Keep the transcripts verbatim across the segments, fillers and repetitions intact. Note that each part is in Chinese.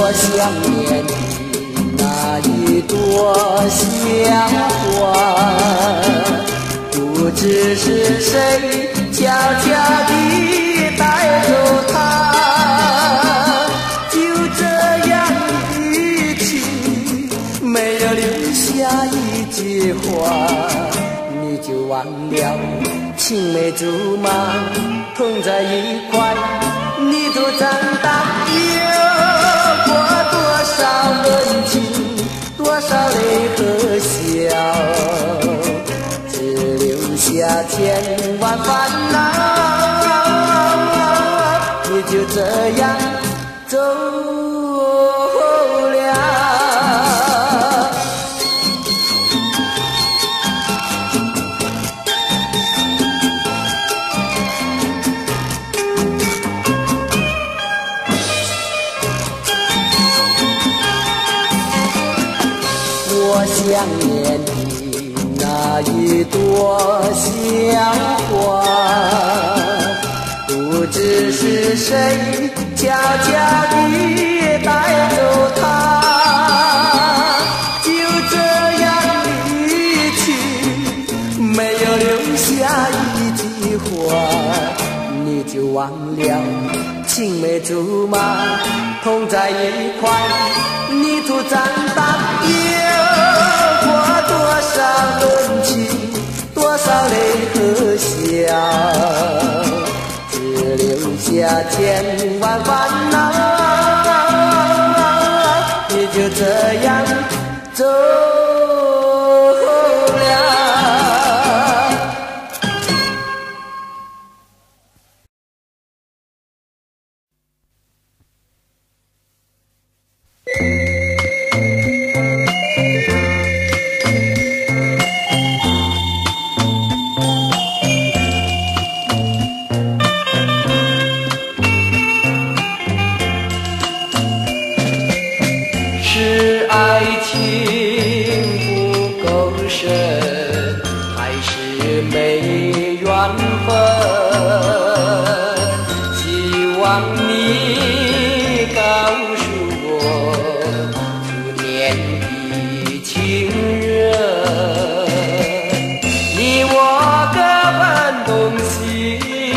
想念你那一朵香花，不知是谁悄悄地带走它，就这样一起，没有留下一句话，你就忘了青梅竹马同在一块，你都长大有过多少温情，多少泪和笑，只留下千万烦恼，你就这样走了。我想念你那一朵香花，不知是谁悄悄地带走它，就这样离去，没有留下一句话，你就忘了青梅竹马同在一块，你都长大有过多少温情，多少泪和笑，只留下千万烦恼，你就这样走了。是爱情不够深，还是没缘分？希望你告诉我初年的情人，你我各奔东西，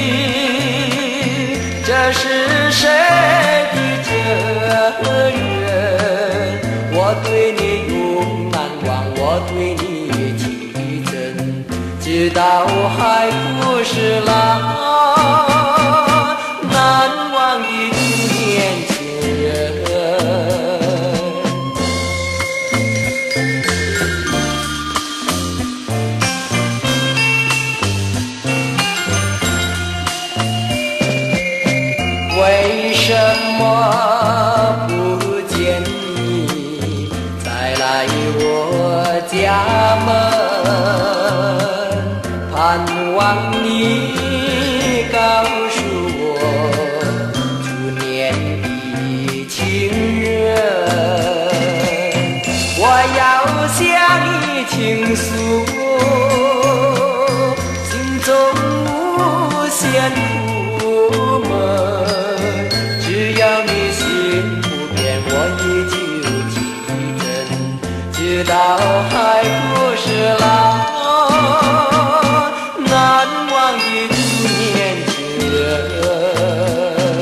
这是谁的责任？我对你永难忘，我对你记真，直到还不是那难忘的初年情人。为什么不见你再来我家门？盼望你告诉我初年的情人，我要向你倾诉心中无限苦闷，只要你心不变，我依旧记真，直到还不是那难忘的初年情人。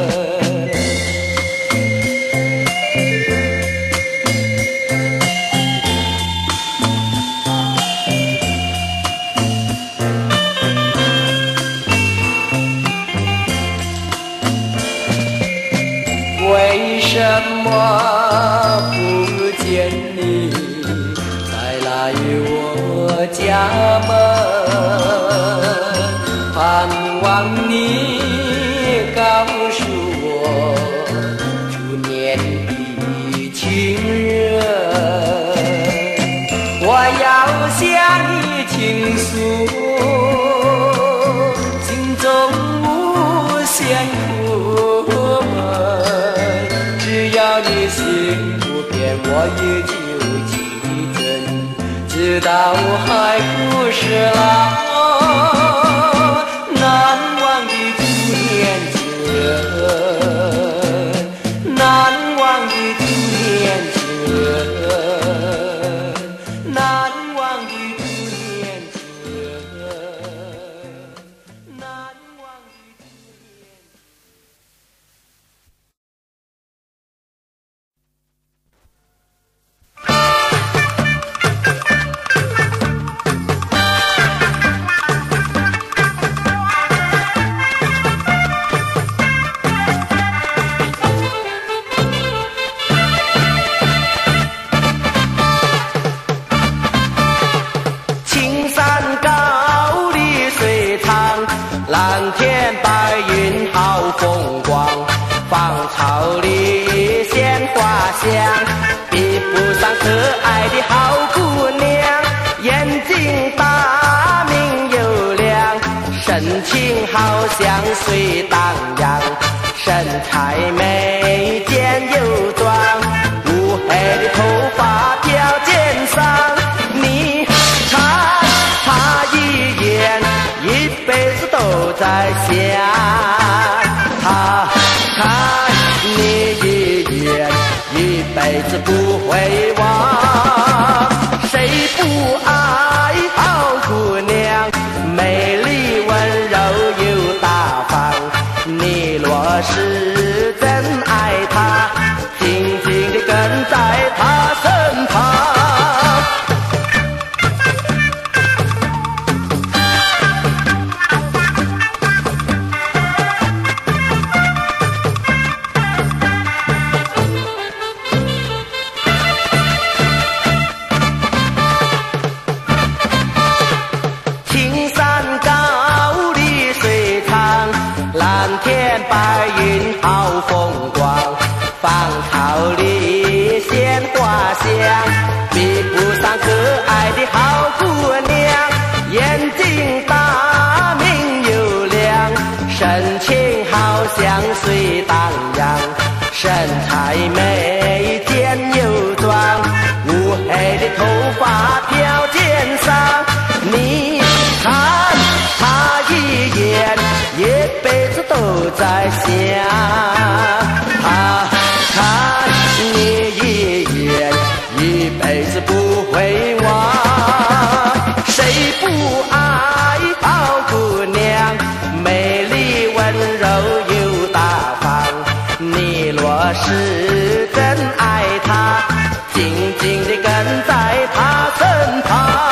为什么不见你再来我家门？盼望你告诉我初年的情人，我要向你倾诉心中无限苦闷，只要你心不变，我依旧记真，直到还不是那难忘的初年情人，难忘的初桃李鲜花香，比不上可爱的好姑娘。眼睛大明又亮，神情好像水荡漾，身材美肩又壮，乌黑的头发飘肩上。你看他一眼，一辈子都在想，他看你一眼，一辈子不会忘。谁不爱好姑娘，美丽温柔又大方。你若是真爱她，静静地跟在她身旁。白云好风光，芳草里鲜花香，比不上可爱的好姑娘。眼睛大明又亮，神情好像水荡漾，身材美肩又壮，乌黑的头发飘肩上。你看他一眼，一辈子都在想，他看你一眼，一辈子不会忘。谁不爱好姑娘，美丽温柔又大方。你若是真爱她，静静地跟在她身旁。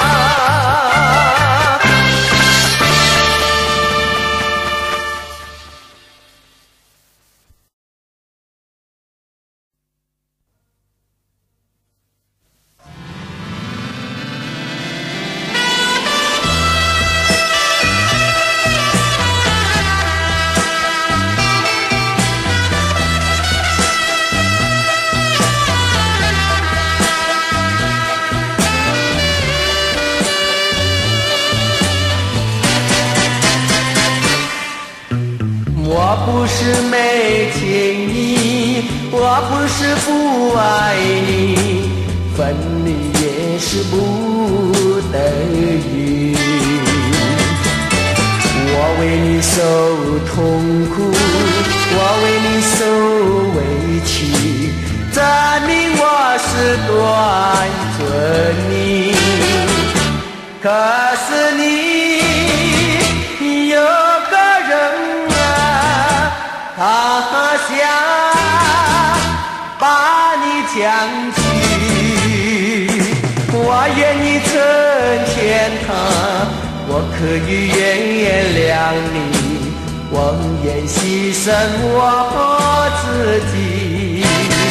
我不是没情意，我不是不爱你，分离也是不得已。我为你受痛苦，我为你受委屈，证明我是多爱着你。可是你有个人他想把你抢去，我愿意成全他，我可以原谅你，我愿牺牲我自己。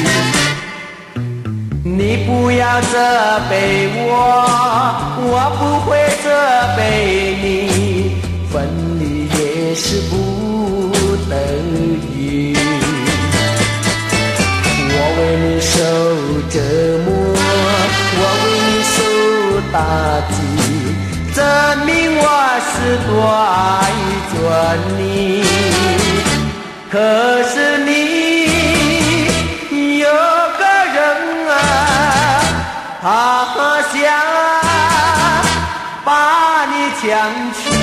你不要责备我，我不会责备你，分离也是不得已。我为你受折磨，我为你受打击，证明我是多爱着你。可是你有个人啊，他想把你抢去，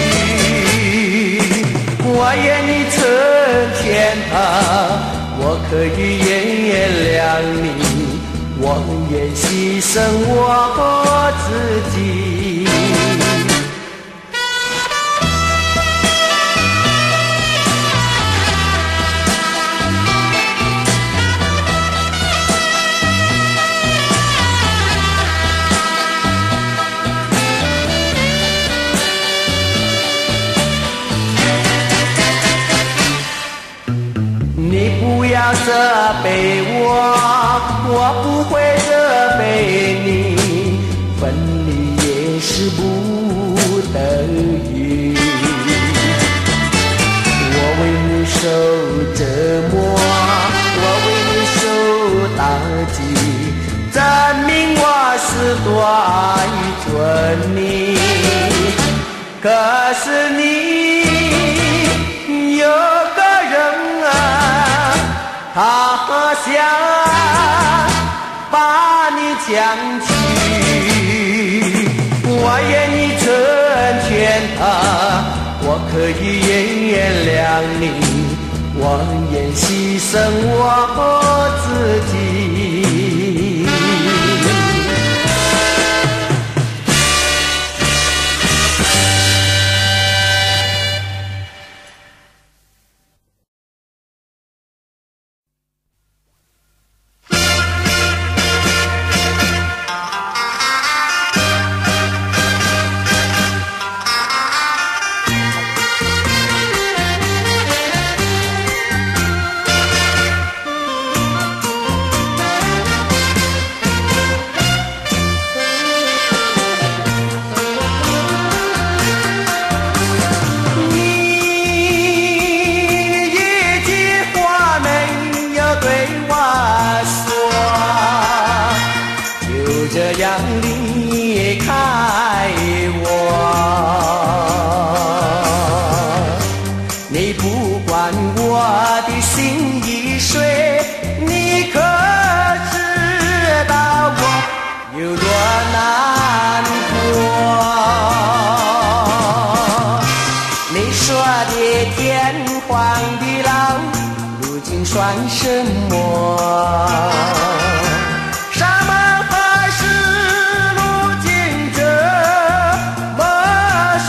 我愿意成全他，我可以原谅你，我愿牺牲我自己。不要责备我，我不会责备你，分离也是不得已。我为你受折磨， 证明我是多爱着你。可是你有个人啊，他想把你抢去，我愿意成全他，我可以原谅你，我愿牺牲我自己。算什么？山盟海誓，路径这么说。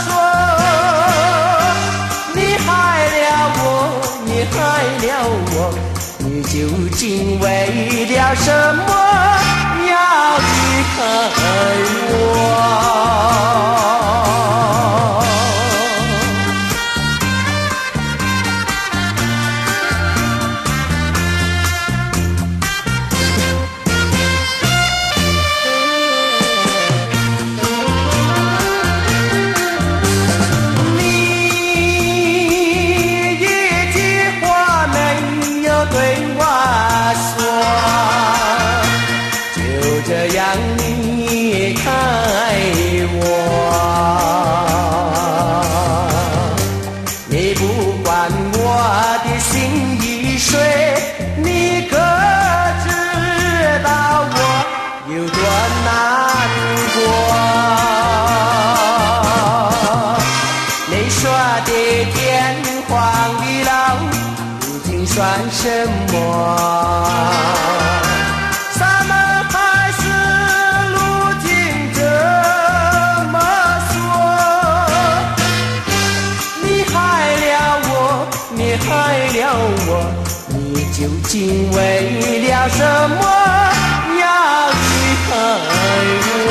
你害了我，你害了我，你究竟为了什么要离开我？算什么？山盟海誓，路径这么说。你害了我，你害了我，你究竟为了什么要离开我？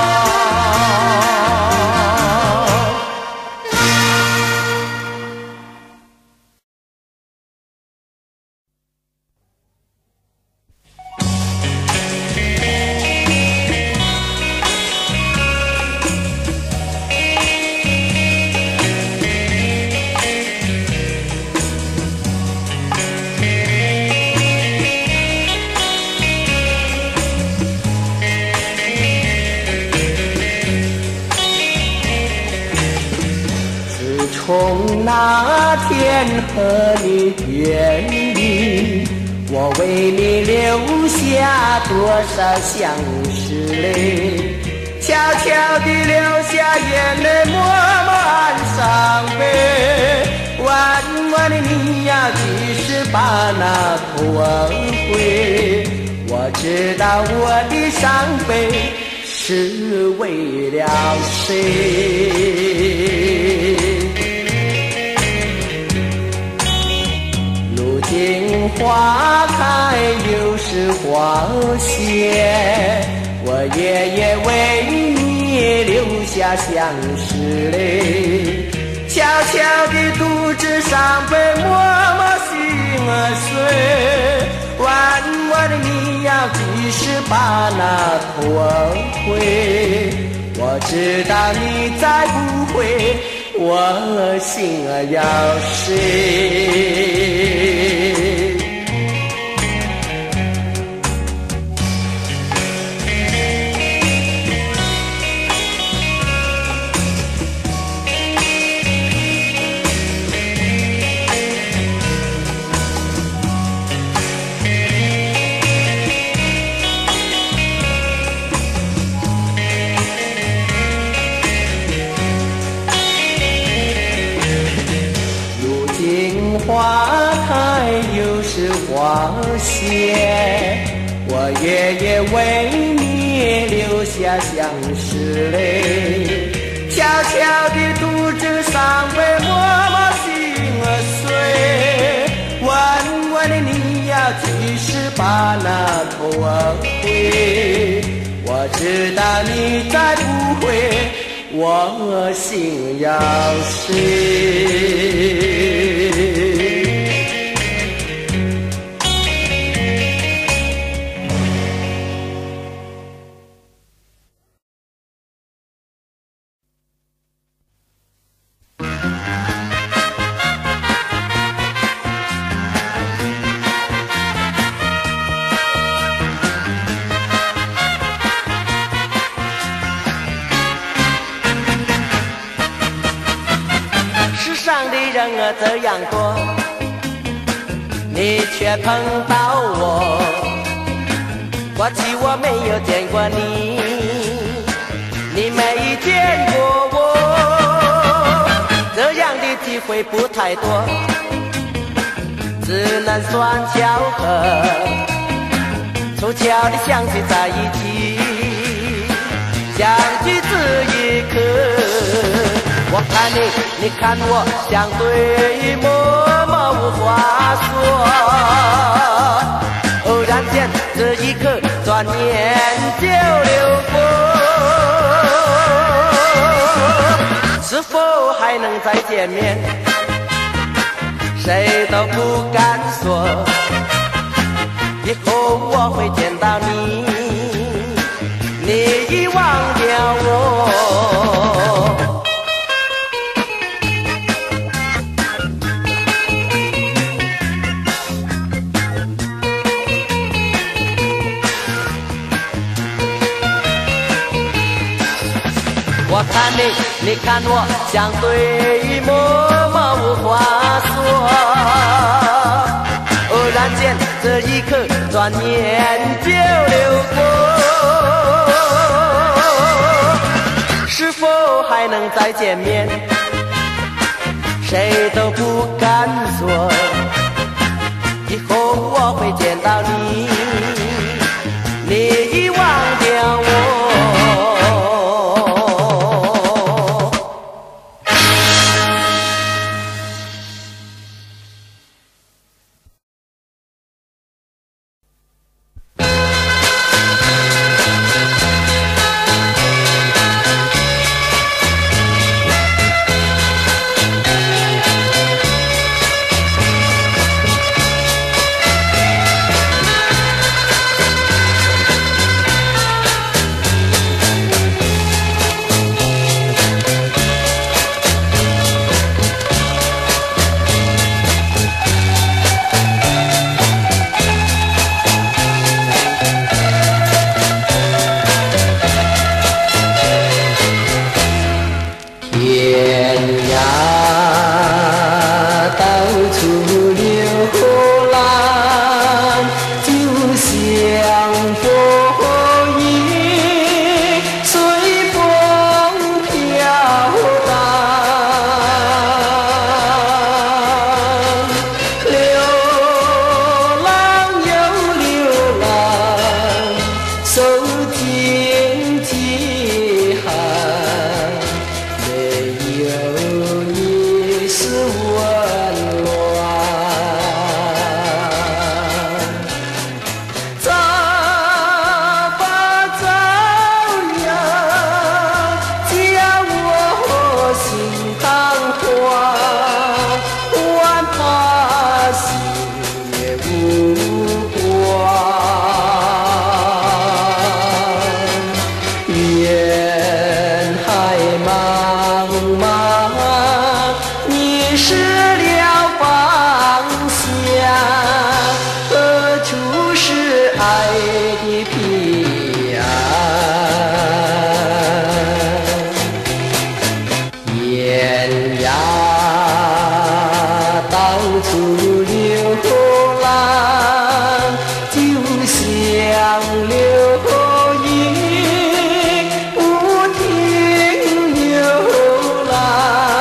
从那天和你别离，我为你流下多少相思泪，悄悄地流下眼泪，默默暗伤悲。弯弯的你呀，几时把那头挽回？我知道我的伤悲是为了谁。花开又是花谢，我夜夜为你流下相思泪，悄悄地独自伤悲，默默心儿碎。弯弯的你要几时把那头挽回？我知道你再不回，我心儿要碎。 花谢，我夜夜为你流下相思泪，悄悄地独自伤悲，默默心碎。问问你要几时把那头儿回？我知道你再不回，我心要碎。人儿这样多，你却碰到我。过去我没有见过你，你没见过我，这样的机会不太多，只能算巧合。凑巧的相聚在一起，相聚这一刻。我看你，你看我，相对默默无话说。偶然间，这一刻，转眼就流过。是否还能再见面？谁都不敢说。以后我会见到你，你已忘掉我。我看你，你看我，相对默默无话说。偶然间，这一刻，转眼就流过。是否还能再见面？谁都不敢说。以后我会见到你，你已忘掉我。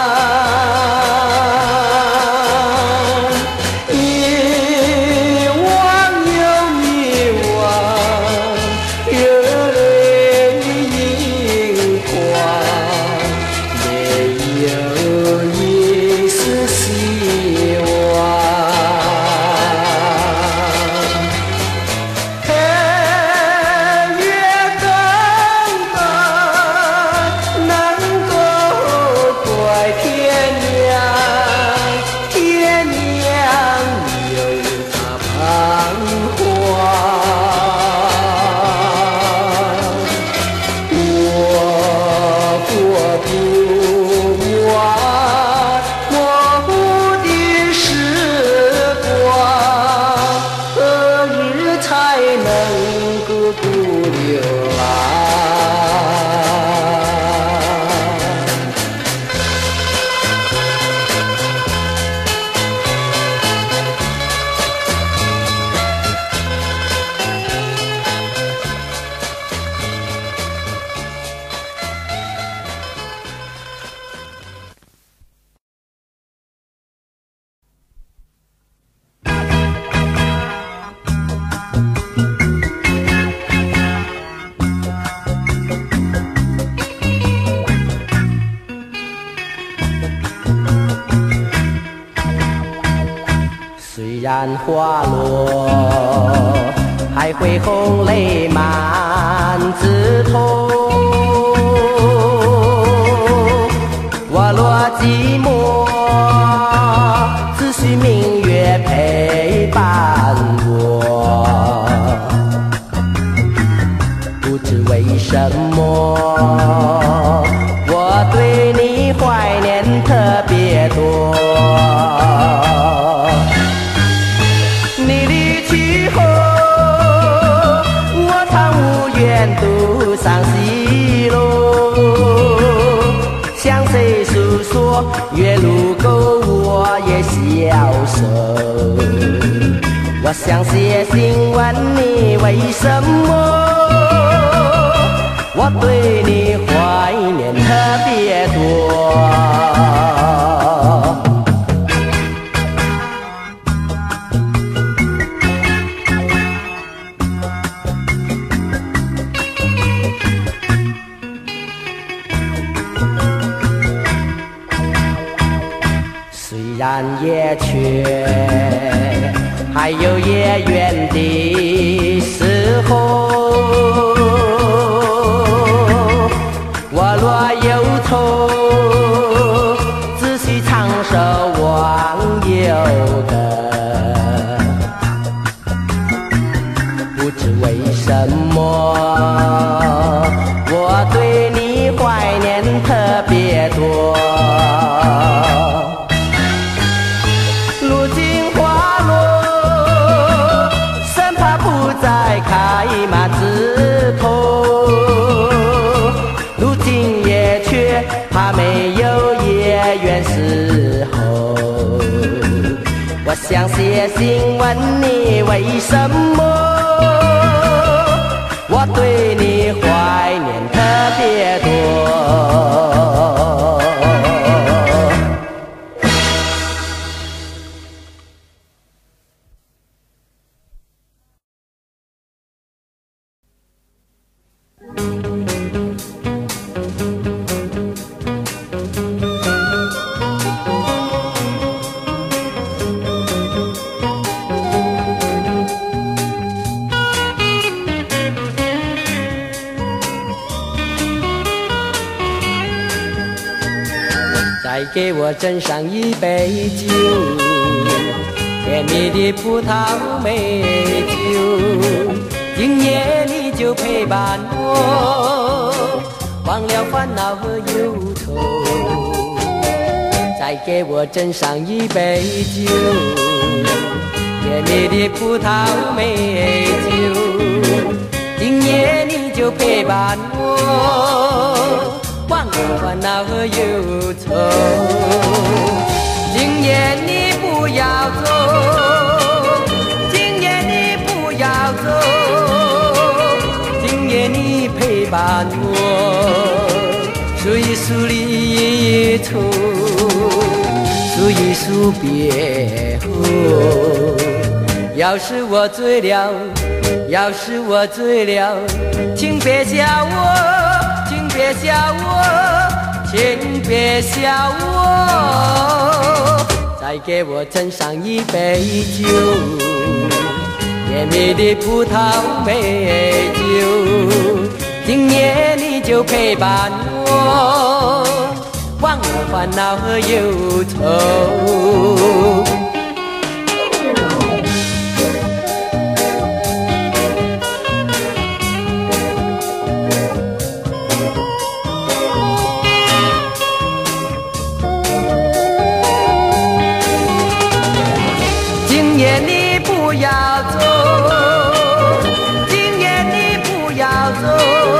一花落，还会红泪满枝头。我若寂寞，只需明月陪伴我。不知为什么，我对你怀念特别多。你离去后，我常无缘独上西楼，向谁诉说？月路沟我也消瘦。我想写信问你为什么？我对你怀念特别多。虽然也缺，还有也远的时候。我若忧愁，只需唱首忘忧歌。不知为什么，我对你怀念特别多。如今花落，生怕不再开满枝头。如今也缺，怕没有夜缘时候。我想写信问你为什么？我对你怀念特别多。再给我斟上一杯酒，甜蜜的葡萄美酒。今夜你就陪伴我，忘了烦恼和忧愁。再给我斟上一杯酒，甜蜜的葡萄美酒。今夜你就陪伴我，忘了烦恼和忧愁。今夜你不要走，今夜你不要走，今夜你陪伴我，数一数离愁，数一数别后。要是我醉了，要是我醉了，请别笑我，请别笑我，请别笑我。再给我斟上一杯酒，甜蜜的葡萄美酒。今夜你就陪伴我，忘了烦恼和忧愁。今夜你不要走，今夜你不要走，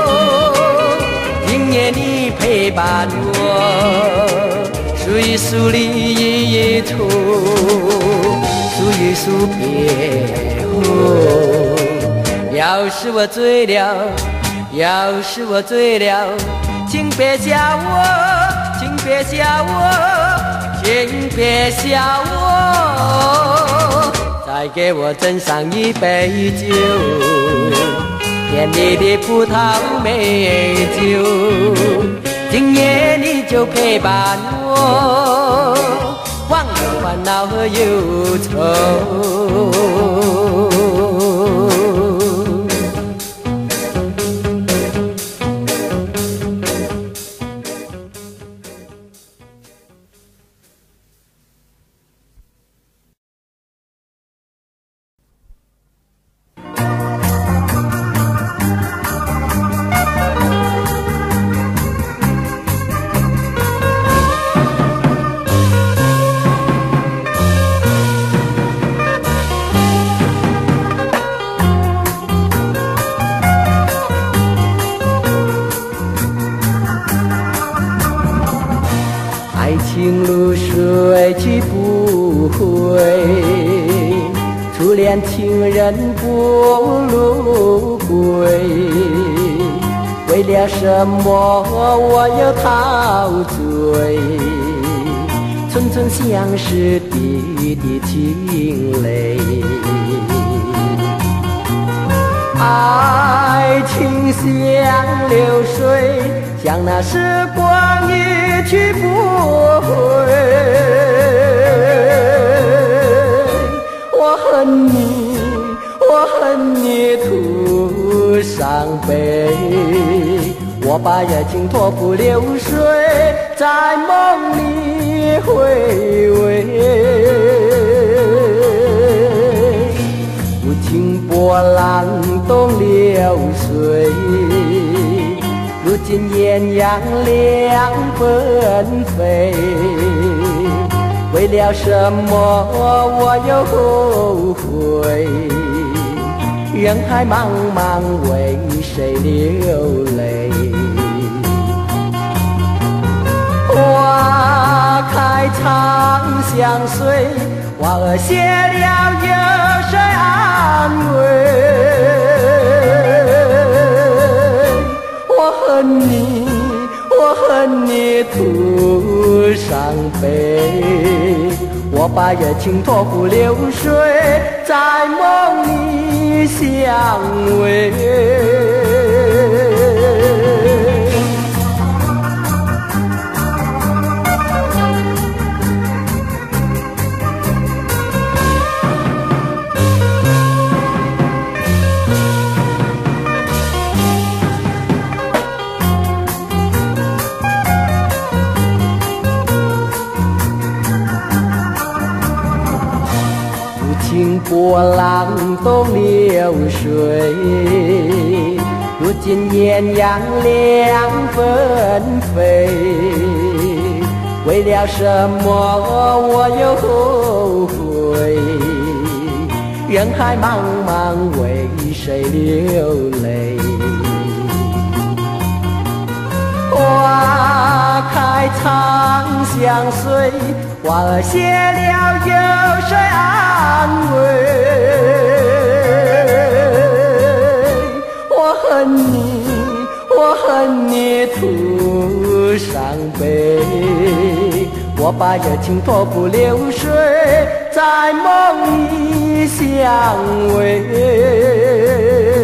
今夜你陪伴我，数一数离愁，数一数别后。要是我醉了，要是我醉了，请别笑我，请别笑我，请别笑我。再给我斟上一杯酒，甜蜜的葡萄美酒。今夜你就陪伴我， 忘了烦恼和忧愁。爱情路水去不回，初恋情人不路归。为了什么我又陶醉？寸寸相识，滴滴情泪。爱情像流水，像那时光一去不回。我恨你，我恨你徒伤悲。我把热情托付流水，在梦里回味。无情波浪东流水，如今艳阳两纷飞。为了什么我又后悔？人海茫茫，为谁流泪？花开长相随，花儿谢了有谁安慰？我恨你，我恨你徒伤悲。我把热情托付流水，在梦里相偎。波浪东流水，如今艳阳两纷飞。为了什么我又后悔？人海茫茫，为谁流泪？花开长相随，花儿谢了有谁安慰？我恨你，我恨你徒伤悲。我把热情托付流水，在梦里相偎。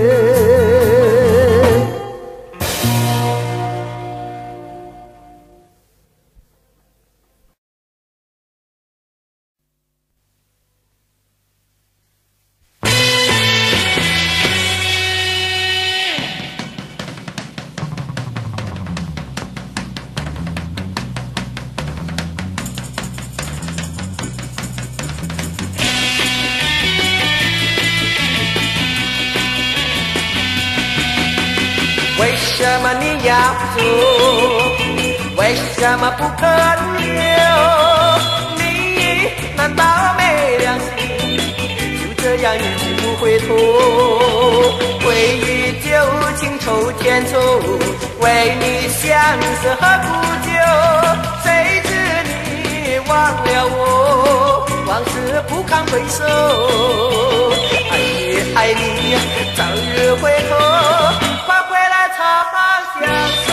为什么你要走？为什么不肯留？你难道没良心？就这样一去不回头？回忆旧情愁添愁，为你相思何苦久？谁知你忘了我，往事不堪回首。爱你爱你，早日回头。长相守，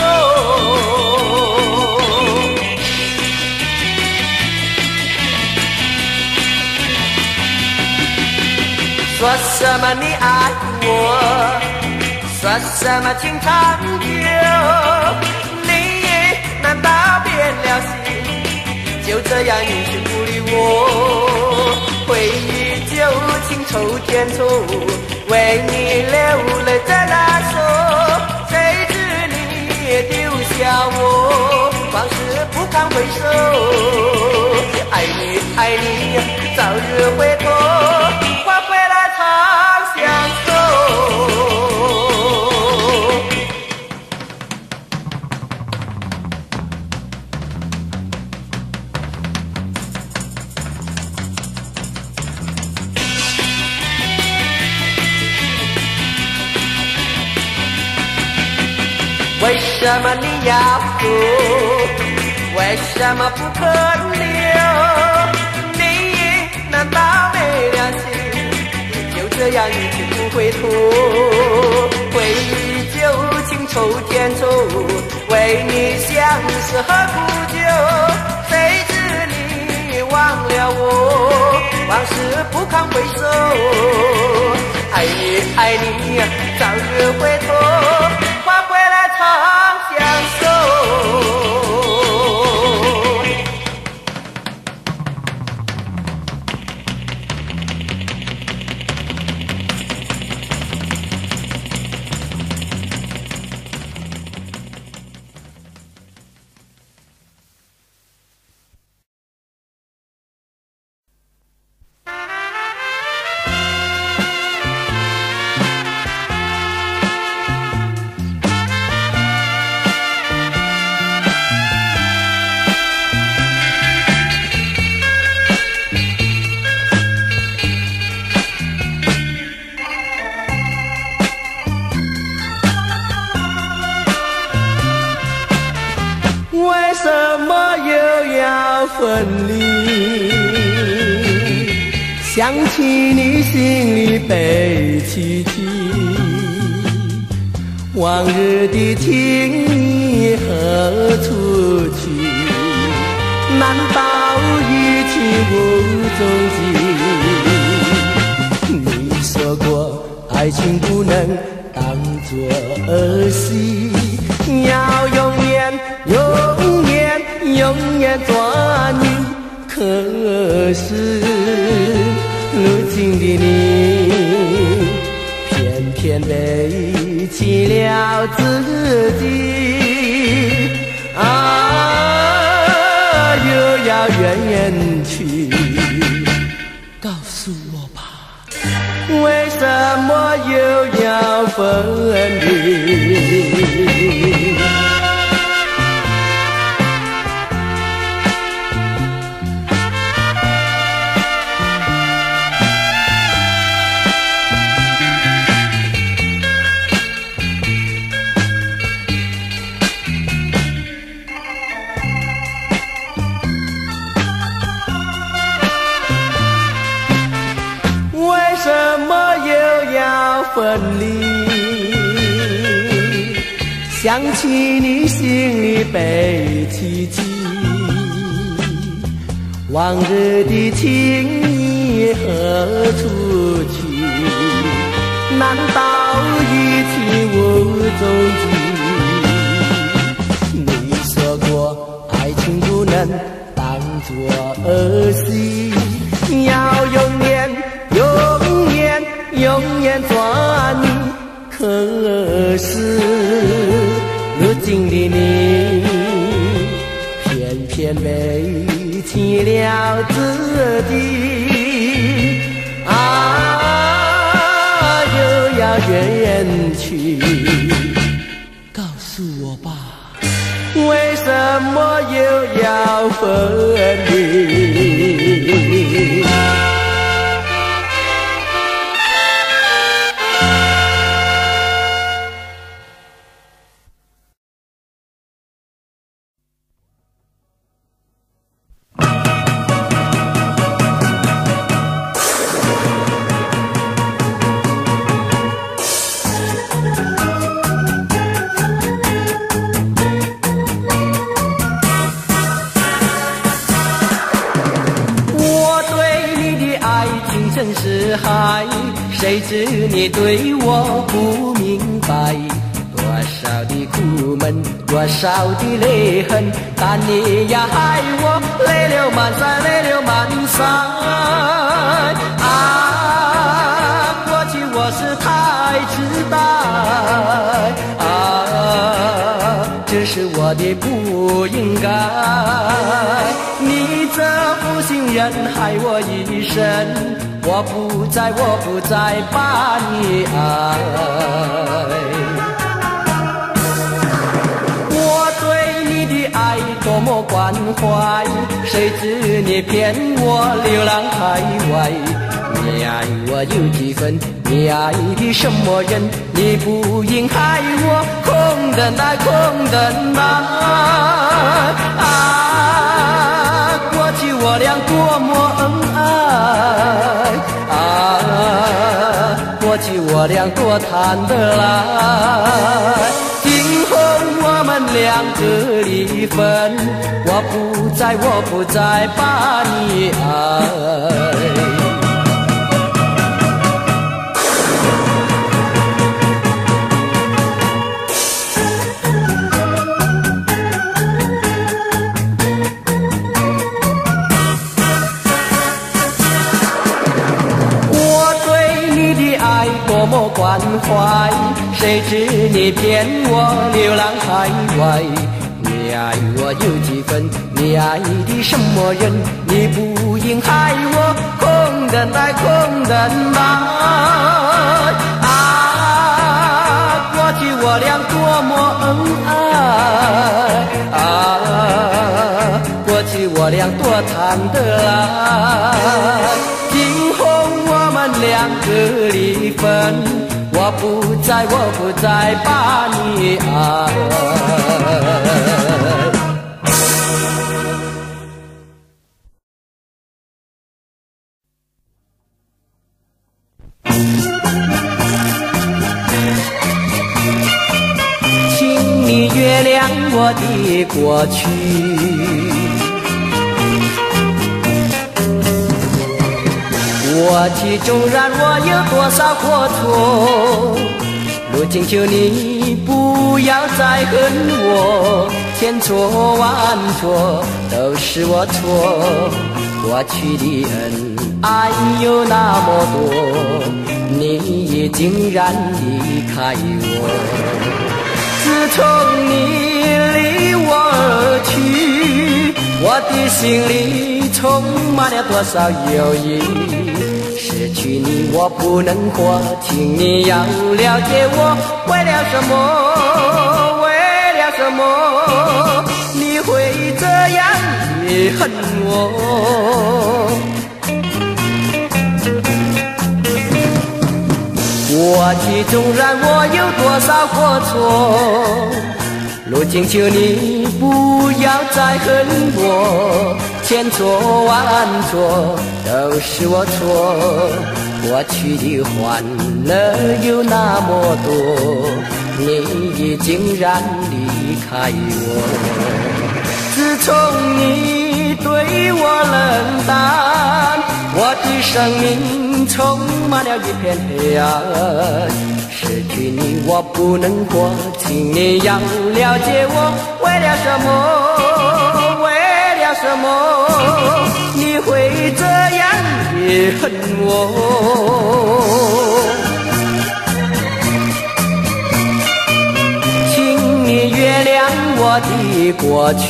说什么你爱我，说什么情长久，你难道变了心？ 就这样你去不理我，回忆旧情愁添愁，为你流泪在那说，谁知你丢下我，往事不堪回首。爱你爱你早日回头，换回来长相守。为什么你要走？为什么不肯留？你难道没良心？就这样一去不回头，回忆旧情愁添愁，为你相思何苦酒？谁知你忘了我，往事不堪回首。爱你爱你早日回头，换回来长相守。分离，想起你心里悲戚戚，往日的情谊何处去？难道一去无踪迹？你说过爱情不能当作儿戏，要永远永远永远抓你，可是如今的你偏偏背弃了自己，啊，又要远远去。告诉我吧，为什么又要分离？分离，想起你心里悲戚戚，往日的情谊何处去？难道一去无踪迹？你说过爱情不能当作儿戏，要永远永远永远抓你，可是如今的你偏偏背弃了自己，啊，又要远远去。告诉我吧，为什么又要分离？深似海，谁知你对我不明白，短少的苦闷，多少的泪痕，但你呀害我泪流满腮，泪流满腮。啊，过去我是太痴呆，啊，这是我的不应该。你这负心人害我一生。我不再，我不再把你爱。我对你的爱多么关怀，谁知你骗我流浪海外。你爱我有几分？你爱的什么人？你不应害我空等待，空等待。啊，过去我俩多么恩爱。啊，过去我俩多谈得来，今后我们两个离分，我不再，我不再把你爱。多么关怀，谁知你骗我流浪海外。你爱我有几分？你爱的什么人？你不应害我空等待，空等待。啊，过去我俩多么恩爱，啊，过去我俩多谈得来，今后我们两个离分，我不再，我不再把你爱。请你原谅我的过去，过去纵然我有多少过错，如今求你不要再恨我，千错万错都是我错。过去的恩爱有那么多，你竟然离开我。自从你离我而去，我的心里充满了多少忧郁。失去你我不能活，请你要了解我为了什么，为了什么你会这样也恨我。过去纵然我有多少过错，如今求你不要再恨我，千错万错都是我错。过去的欢乐有那么多，你竟然离开我。自从你对我冷淡，我的生命充满了一片黑暗。失去你我不能活，请你要了解我为了什么，为了什么你会这样也恨我。请你原谅我的过去，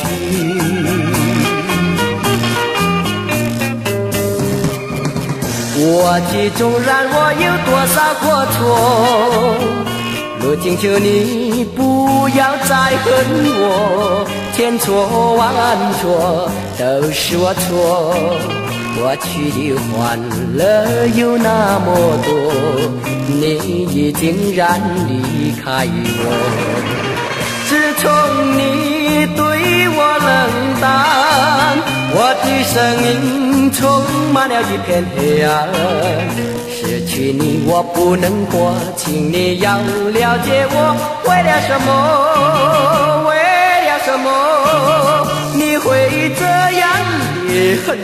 过去纵然我有多少过错，如今求你不要再恨我，千错万错都是我错。过去的欢乐有那么多，你竟然离开我。自从你对我冷淡，我的生命充满了一片黑暗。失去你我不能活，请你要了解我为了什么，为了什么你会这样也恨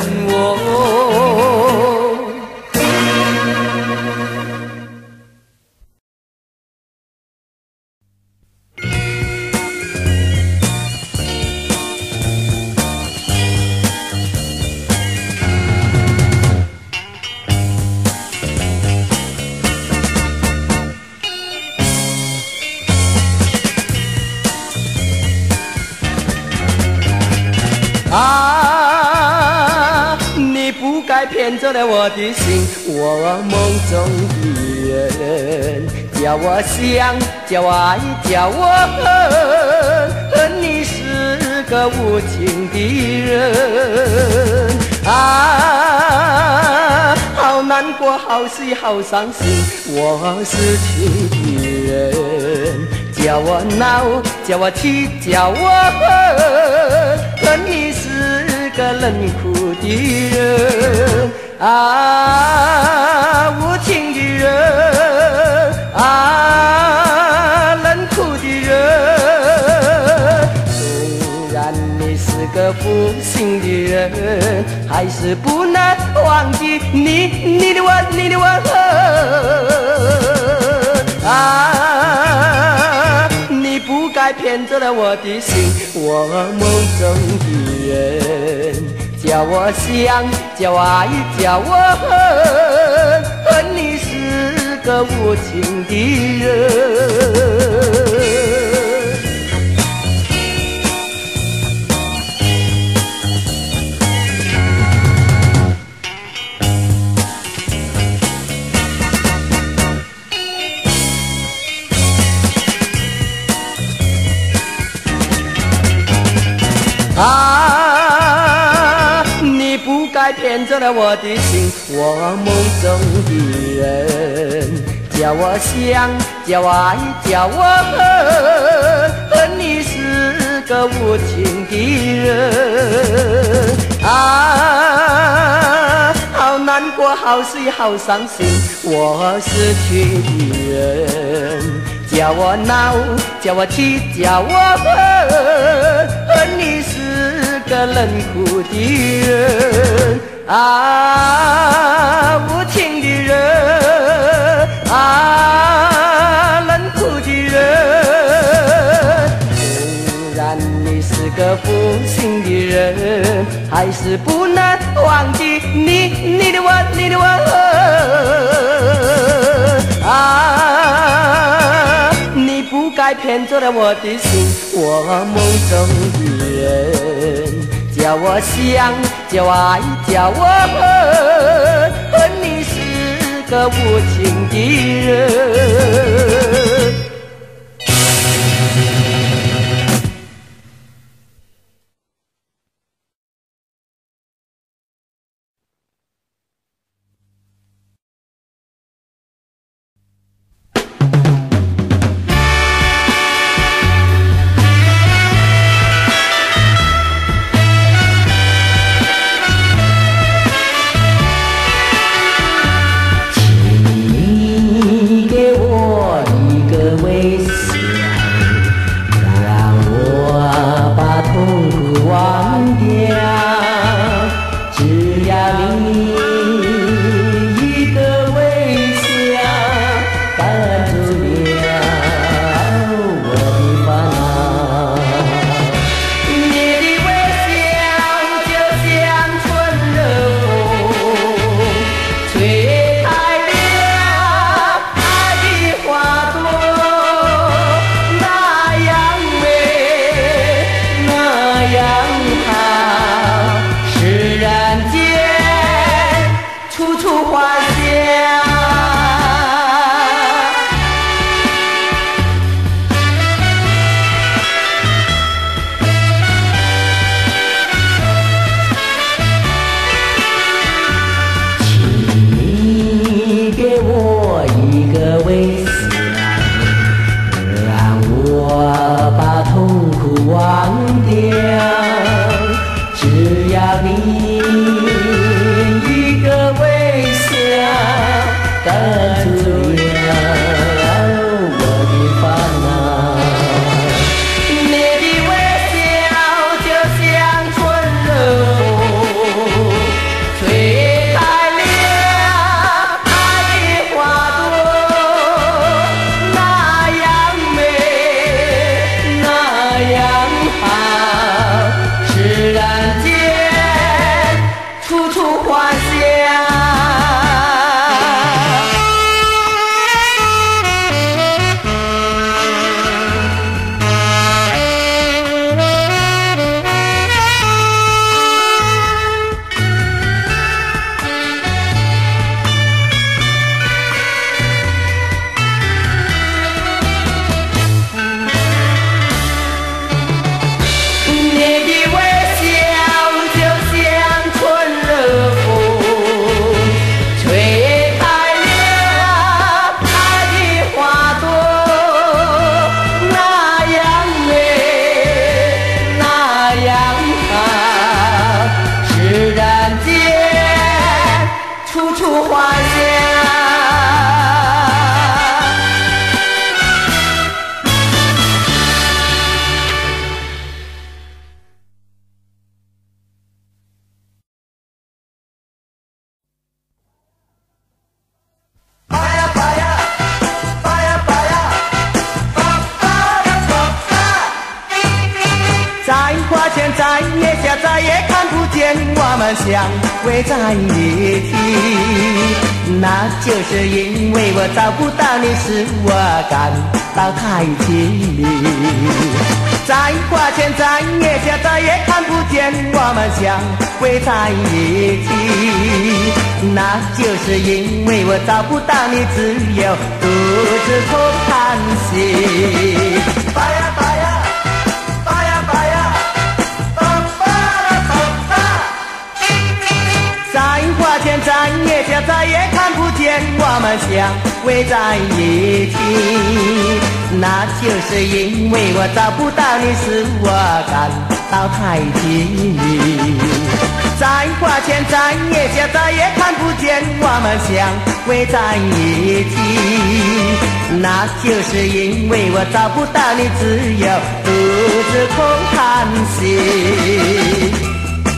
我。 啊，你不该骗走了我的心，我梦中的人，叫我想，叫我爱，叫我恨，恨你是个无情的人。啊，好难过，好喜，好伤心，我失去的人，叫我闹，叫我气，叫我恨，恨你是个冷酷的人。啊，无情的人，啊，冷酷的人，纵然你是个负心的人，还是不能忘记你你的问你的问候。啊，你不该骗走了我的心，我梦中的人，叫我想，叫我爱，叫我恨，恨你是个无情的人。啊，你不该骗走了我的心，我梦中的人，叫我想，叫我爱，叫我恨，恨你是个无情的人。啊，好难过，好喜，好伤心，我失去的人，叫我闹，叫我气，叫我恨，恨你是个冷酷的人。啊，无情的人，啊，冷酷的人，纵然你是个负心的人，还是不能忘记你你的问你的问候。啊，你不该骗走了我的心，我梦中的人，叫我想，叫我爱，叫我恨，恨你是个无情的人。 下再也看不见我们相偎在一起，那就是因为我找不到你，使我感到太凄迷。再花前再月下再也看不见我们相偎在一起，那就是因为我找不到你，只有独自空叹息。巴呀巴呀巴呀巴呀巴巴啦巴巴，再花前再月下再也看不见我们相偎在一起，那就是因为我找不到你，使我感到太凄迷。再花前再月下再也看不见我们相偎在一起，那就是因为我找不到你，只有独自空叹息。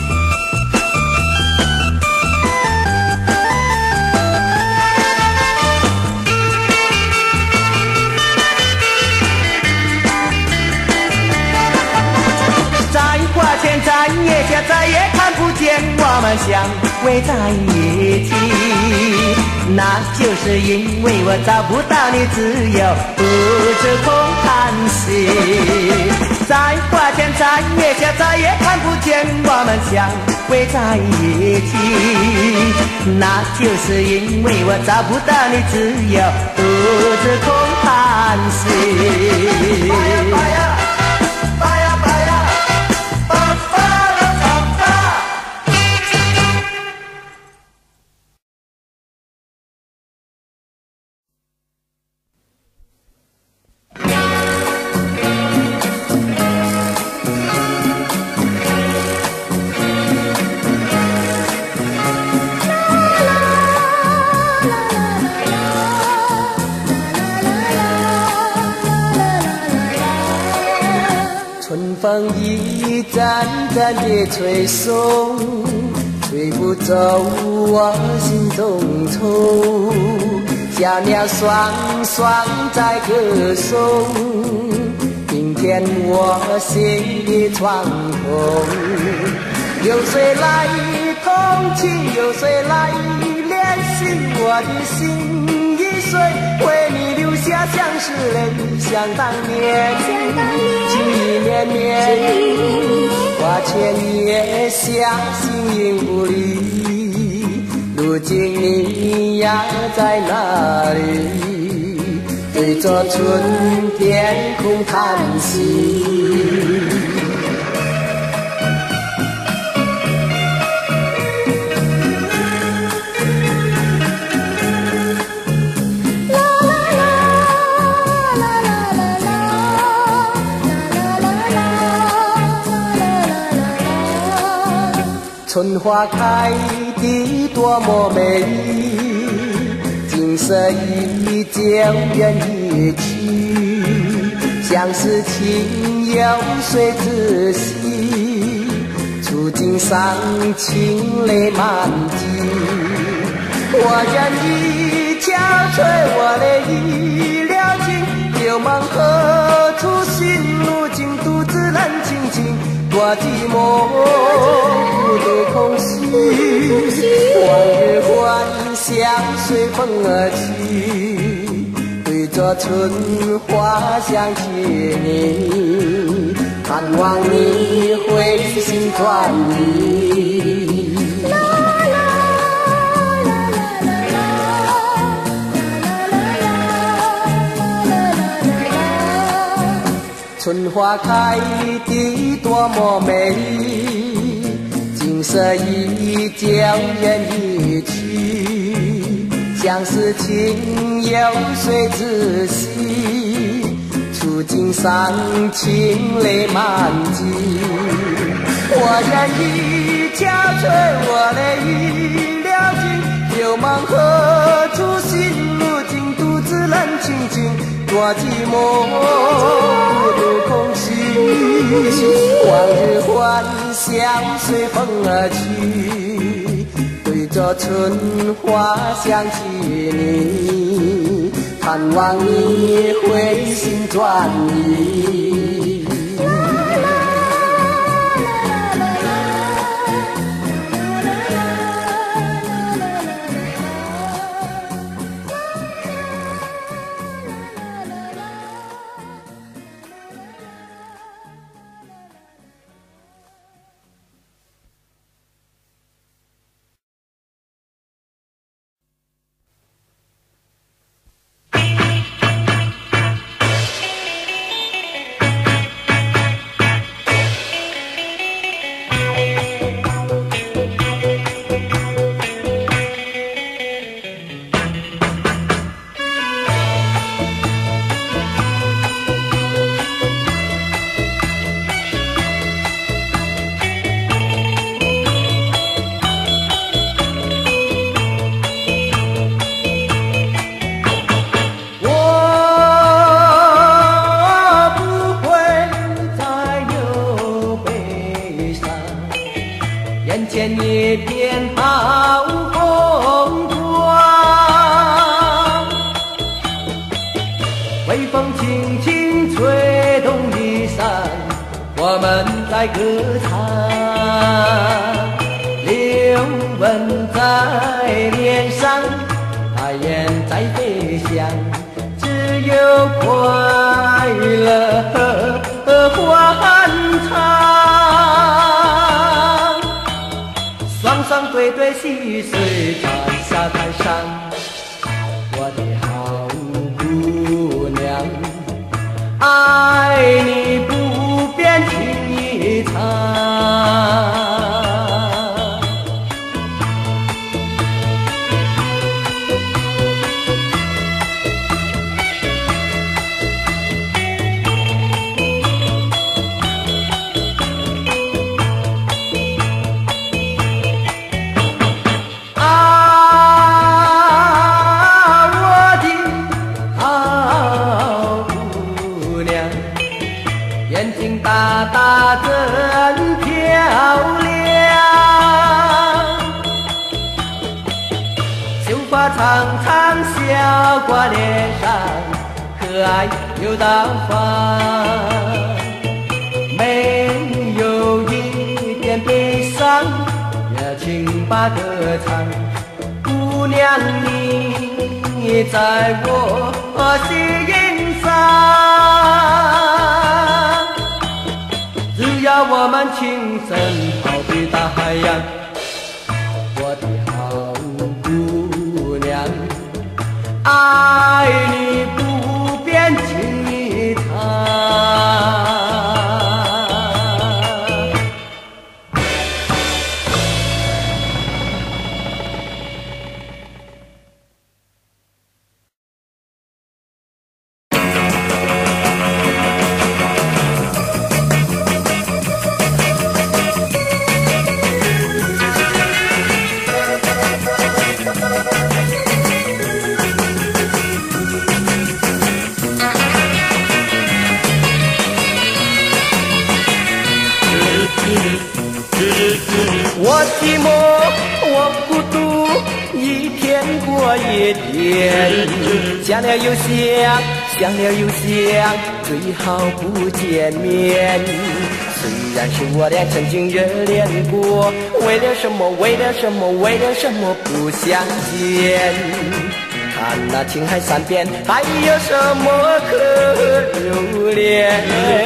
前再月下再也看不见我们相偎在一起，那就是因为我找不到你，只有独自空叹息。再花前再月下再也看不见我们相偎在一起，那就是因为我找不到你，只有独自空叹息。巴呀巴呀巴呀风一阵阵地吹送，吹不走我心中愁。小鸟双双在歌颂，明天我心的窗口。有谁来同情？有谁来怜悯我的心？一岁为你流下相思泪，想当年，情意绵绵，花前月下，形影不离。如今你呀在哪里？对着春天空叹息。春花开得多么美丽，景色依旧远一去，相思情有谁知悉？触景伤情泪满襟，我愿意憔悴我的已了情，流氓何处寻？如今独自冷清清，多寂寞，不得空虚。往日欢笑随风而去，对着春花想起你，盼望你回心转意。春花开得多么美丽，景色依旧远一去，相思情有谁知悉？触景伤情泪满襟，我愿意憔悴我的已了情，流氓何处寻？如今独自冷清清，多寂寞，不得空虚。往日欢笑随风而去，对着春花想起你，盼望你回心转意。 微风轻轻吹动衣衫，我们在歌唱。流纹在脸上，爱燕在飞翔，只有快乐和欢唱。双双对对细水在沙滩上，我的好姑娘，爱你不变情意长。常常笑挂脸上，可爱又大方，没有一点悲伤，热情把歌唱。姑娘你在我心上，只要我们轻声逃避大海洋，我的好爱你不变情意长。我寂寞，我孤独，一天过一天，想了又想，想了又想，最好不见面。虽然是我俩曾经热恋过，为了什么？为了什么？为了什么不相见？看那青海山边，还有什么可留恋？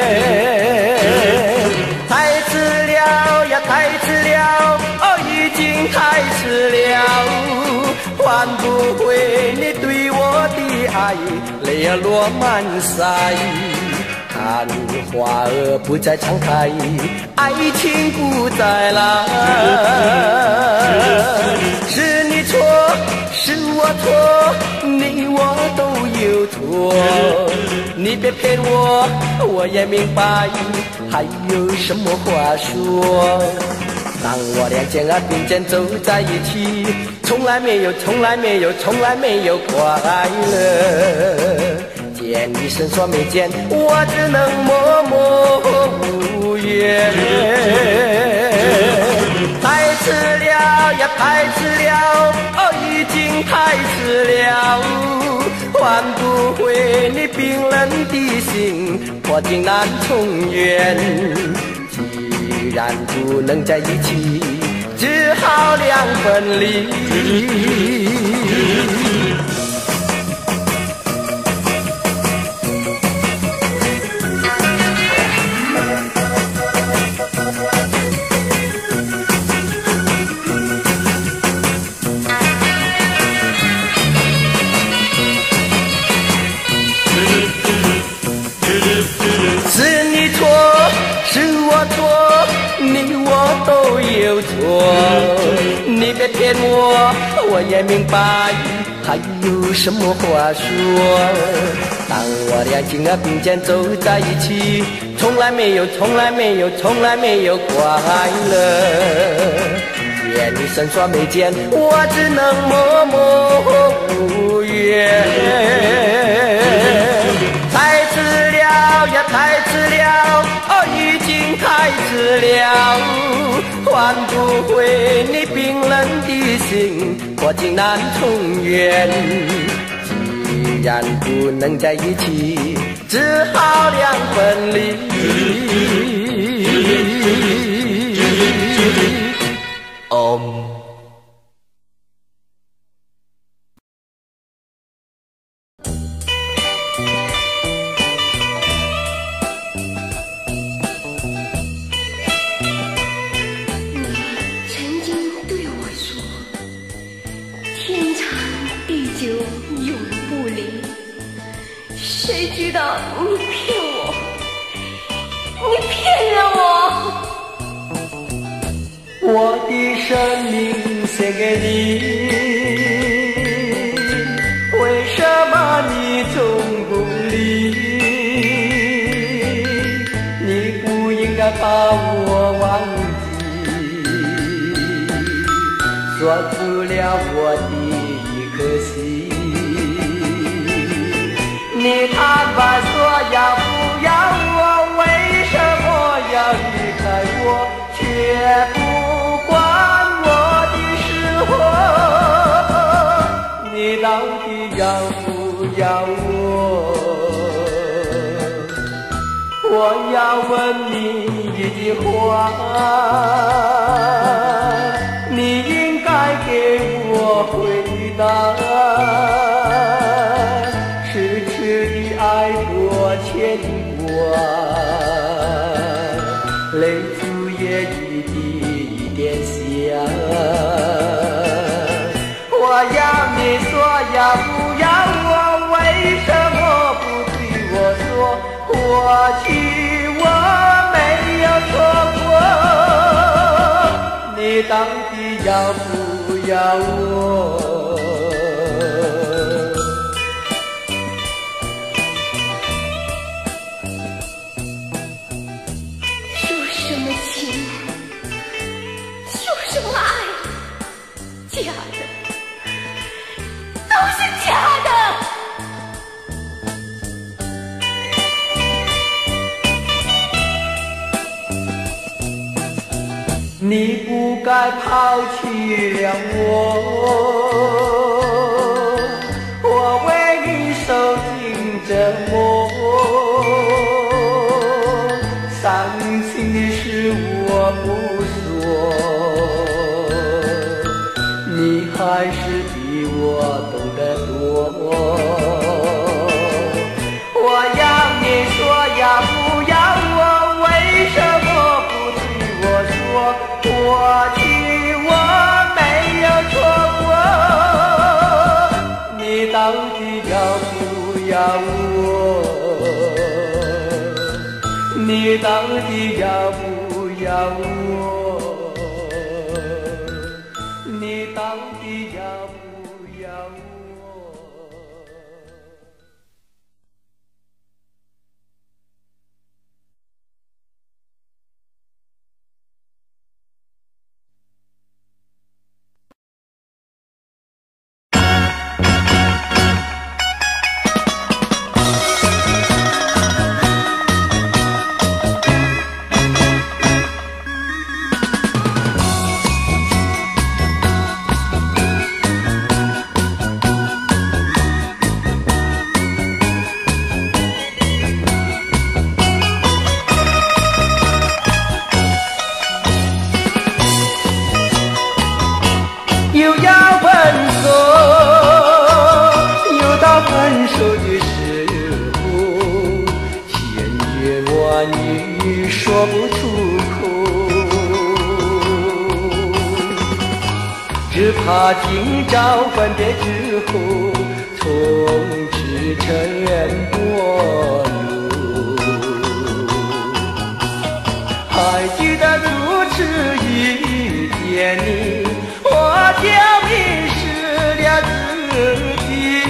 太迟了呀，太迟了，哦，已经太迟了，换不回你对我的爱，泪儿落满腮。看花儿不再敞开，爱情不再来。是你错，是我错，你我都有错。你别骗我，我也明白，还有什么话说？当我俩肩儿并肩走在一起，从来没有，从来没有，从来没有快乐。见你伸手没见，我只能默默无言。太迟了呀，太迟了，哦，已经太迟了，换不回你冰冷的心，破镜难重圆。既然不能在一起，只好两分离。是你错，是我错，你我都有错。你别骗我，我也明白，还有什么话说？当我俩肩儿并肩走在一起，从来没有，从来没有，从来没有快乐。见你伸手没见，我只能默默无言。太迟了呀，太迟了，哦，已经太迟了，换不回你冰冷的心，破镜难重圆。 既然不能在一起，只好两分离。哦。 谁知道你骗我，你骗了我。 我的生命献给你，为什么你总不理？你不应该把我忘记，锁住了我的一颗心。你坦白说要不要我，为什么要离开我，却不管我的生活？你到底要不要我？我要问你一句话，你应该给我回答。爱多牵挂，泪珠也一滴一点下。我要你说要不要我，为什么不对我说？过去我没有错过，你到底要不要我？ 假的，都是假的。 你不该抛弃了我，我为你受尽折磨。伤心的事我不说，你还是比我懂得多。我要你说要不要我，为什么不对我说？过去我没有错过，你到底要不要我？你到底要不要我？你到底要不要我？又要分手，又到分手的时候，千言万语说不出口，只怕今朝分别之后，从此成陌路。还记得初次遇见你，我就迷失了自己，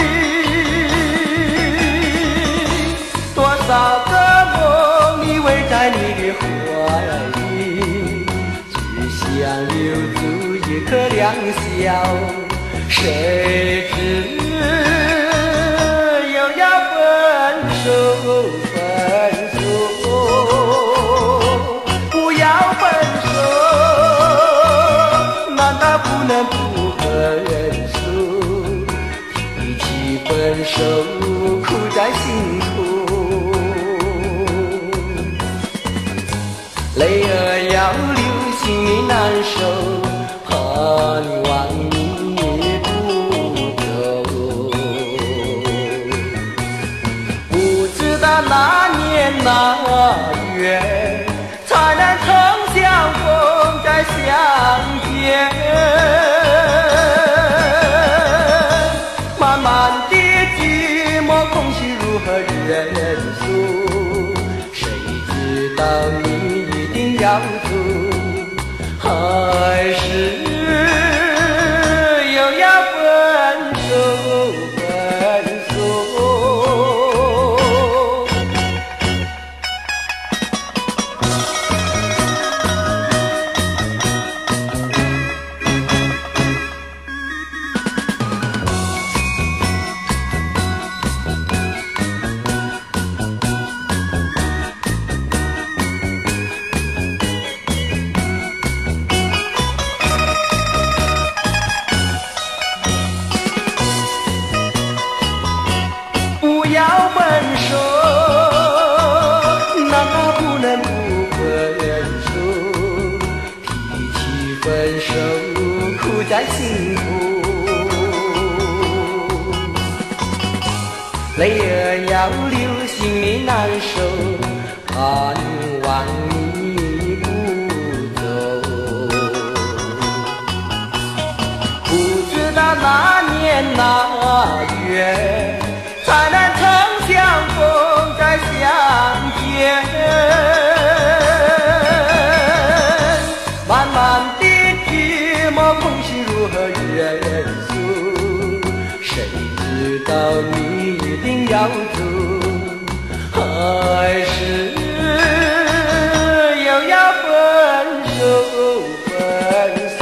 多少个梦依偎在你的怀里，只想留住一颗良宵，谁知又要分手分手，不要分手，难道不能不分手？提起分泪儿要流，心里难受，盼望你不走。不知道那年那月，才能同相逢再相见。漫漫的寂寞空虚如何忍受？谁知道你一定要走，还是又要分手分手。要分手，难道不能不分手？提起分手，苦在心头。泪儿要流，心里难受，盼望你不走。不知道那年那月，才能同相逢再相见。漫漫的寂寞空虚如何忍受？谁知道你一定要走，还是又要分手分手。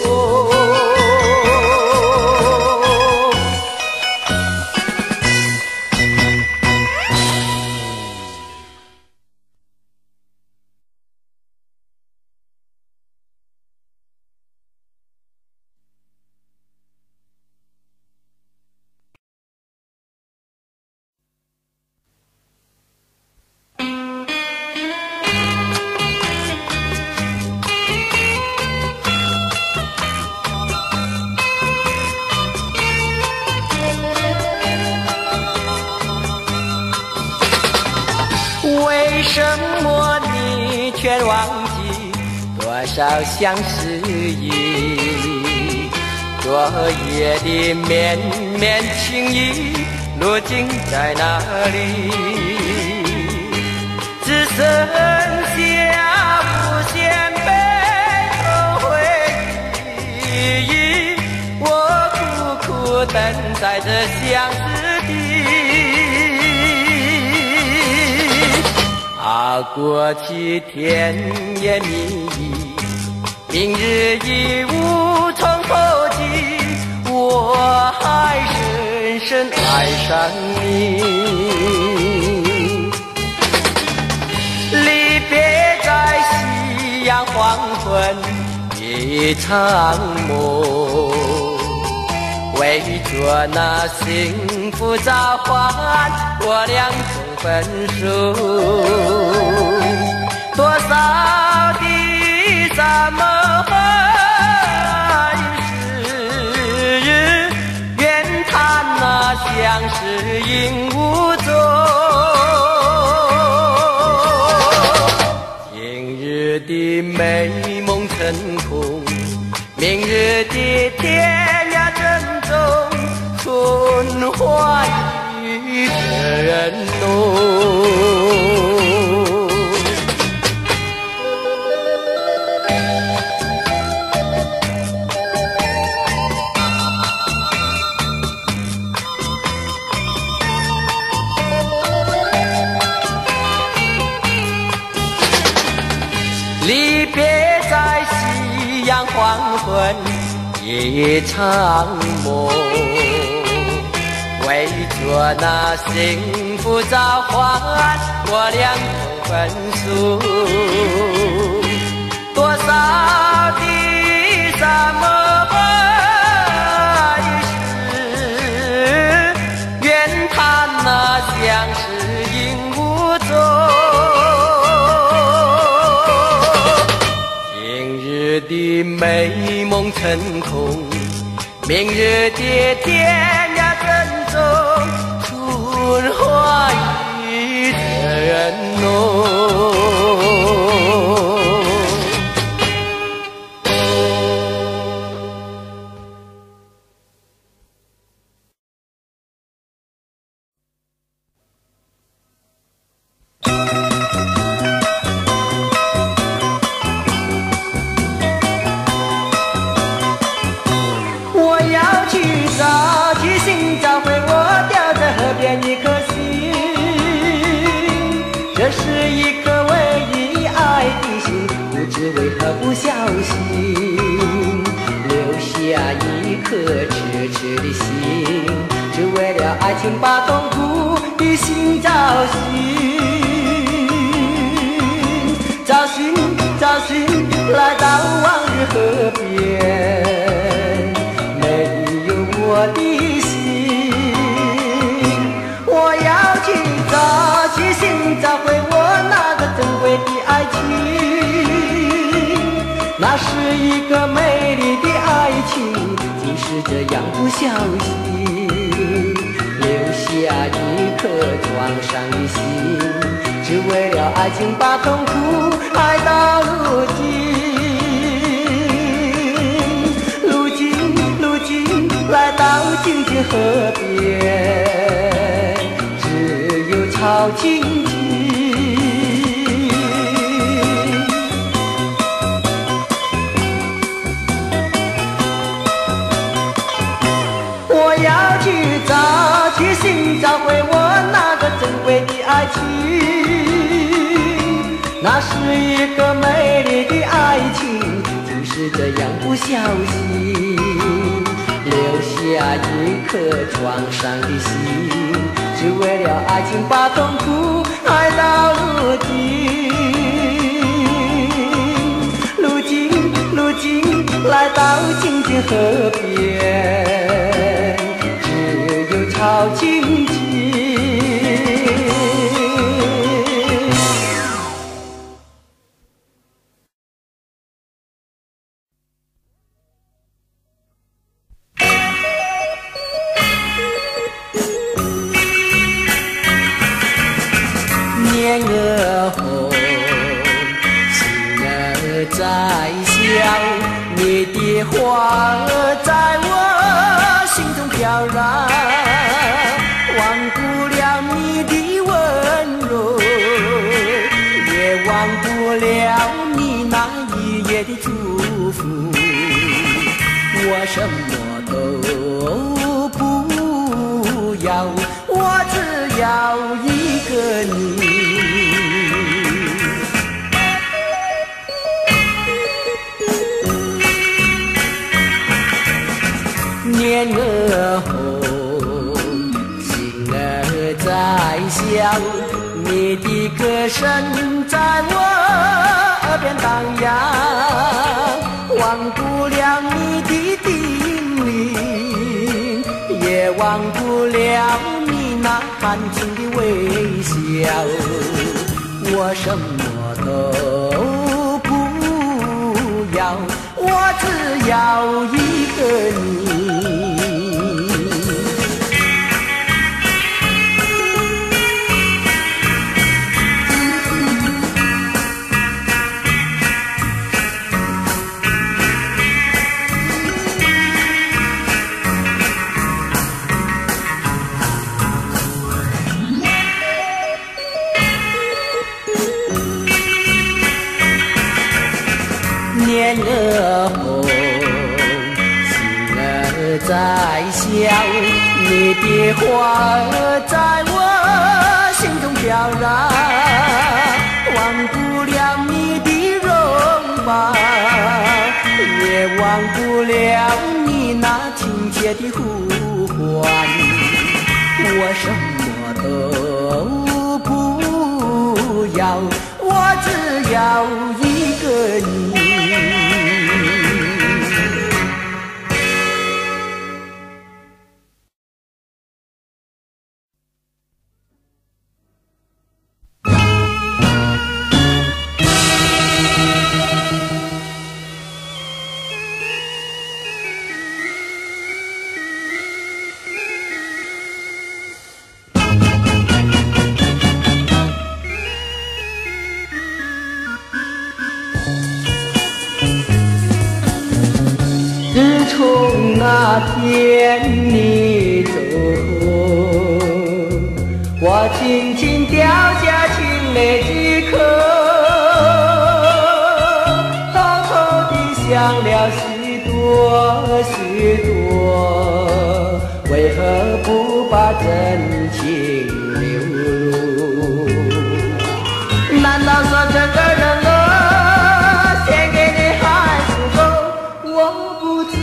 为什么你却忘记多少相思意？昨夜的绵绵情意，如今在哪里？只剩下无限悲痛回忆，我苦苦等在这相思地。啊，过去甜言蜜语，明日已无从投机，我还深深爱上你。离别在夕阳黄昏一场梦，为做那幸福召唤，我俩总分手。多少的什么恨是愿叹那相识应无踪。今日的美梦成空，明日的天涯珍重，春花一个人浓。离别在夕阳黄昏一场梦，为做那幸福召唤，我俩都分手。多少的什么爱是愿叹那相识应无踪。 的美梦成空，明日的天涯正中，春花一人浓。 这是一颗唯一爱的心，不知为何不小心留下一颗痴痴的心，只为了爱情把痛苦的心找寻，找寻找寻，来到往日河边，没有我的心，我要去找去寻找回我那个珍贵的爱情，那是一个美丽的爱情，竟是这样不小心留下一颗创伤的心，只为了爱情把痛苦爱到如今，如今如今来到静静河边，只有草青青。我要去找去寻找回我那个珍贵的爱情，那是一个美丽的爱情，竟是这样不小心留下一颗创伤的心，只为了爱情把痛苦爱到如今，如今如今来到静静河边，只有草青青。年儿红，心儿在笑，你的话儿在我心中飘然，忘不了你的温柔，也忘不了你那一夜的祝福，我什么都不要，我只要一个你。年儿红，心儿在笑，你的歌声在我耳边荡漾，忘不了你的叮咛，也忘不了你那含情的微笑，我什么都不要，我只要一个你。年儿红，心儿在笑，你的话儿在我心中飘然，忘不了你的容貌，也忘不了你那亲切的呼唤，我什么都不要，我只要一个你。 天你走后，我轻轻掉下青泪几颗，偷偷地想了许多许多，为何不把真情流露？难道说这个人儿献给你还不够？我不知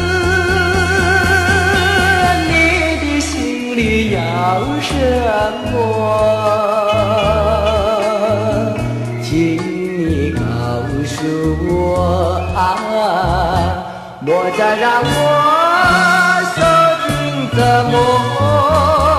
你的心里要什么，请你告诉我啊，莫再让我受尽折磨。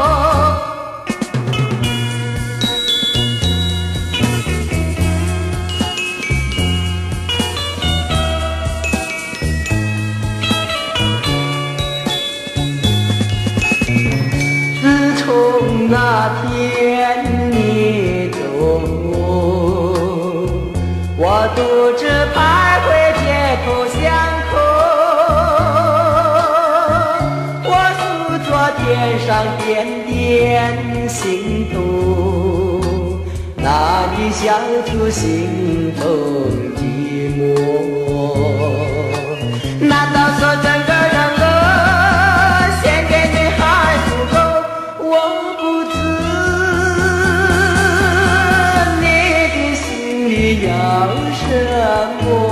从那天你走后，我独自徘徊街头巷口，我数着天上点点星斗，那你消除心中寂寞。难道说整个人儿献给你还不够？我不知你的心里要什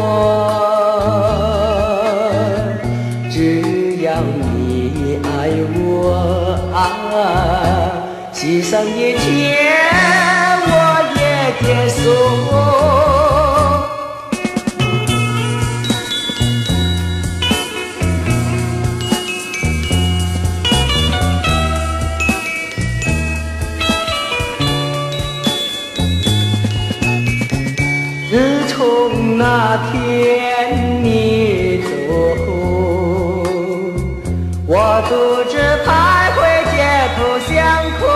么，只要你爱我啊，牺牲一切我也接受。自从那天你走后，我独自徘徊街头巷口，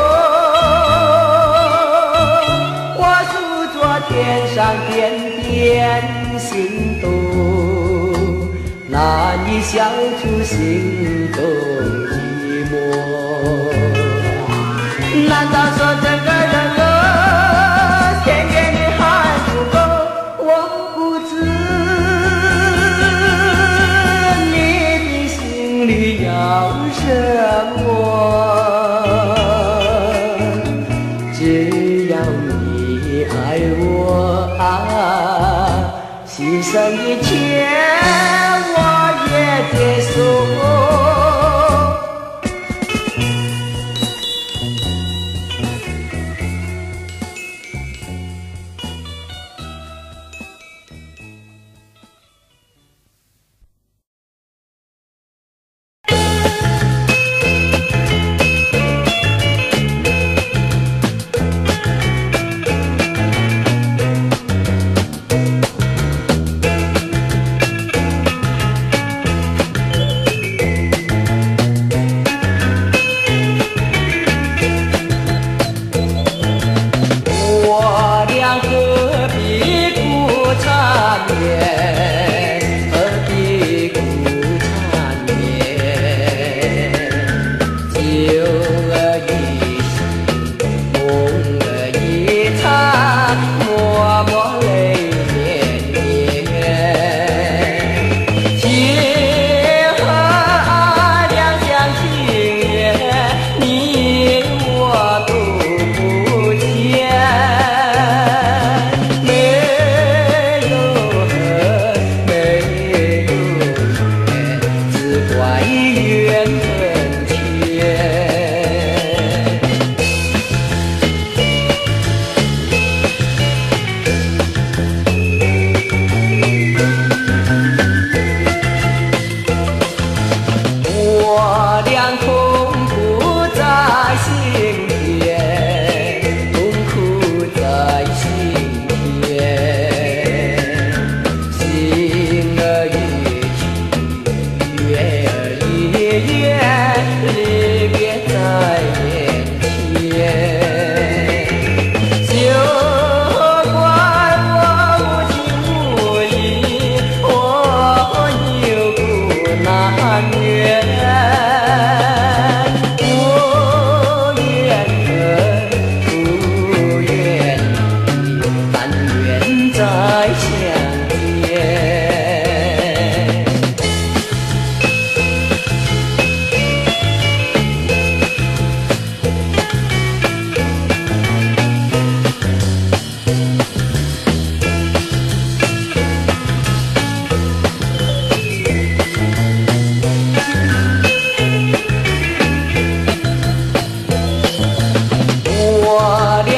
我数着天上点点星斗，那你消除心中寂寞。难道说整个人儿献给你还不够？我不知你的心里要什么，只要你爱我啊，牺牲一切我也接受。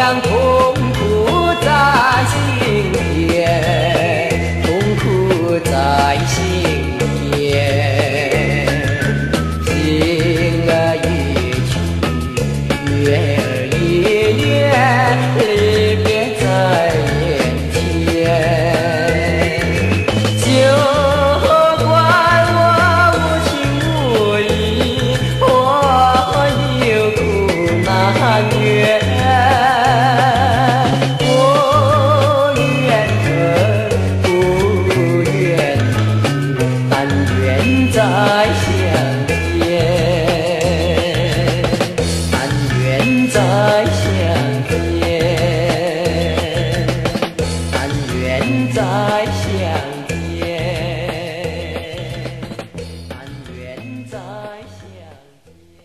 娘痛苦在心田，痛苦在心田，心儿一曲，月儿一圆，离别在眼前。就怪我无情无义，我有苦难言。我愿和不愿离，但愿再相见，但愿再相见，但愿再相见，但愿再相见。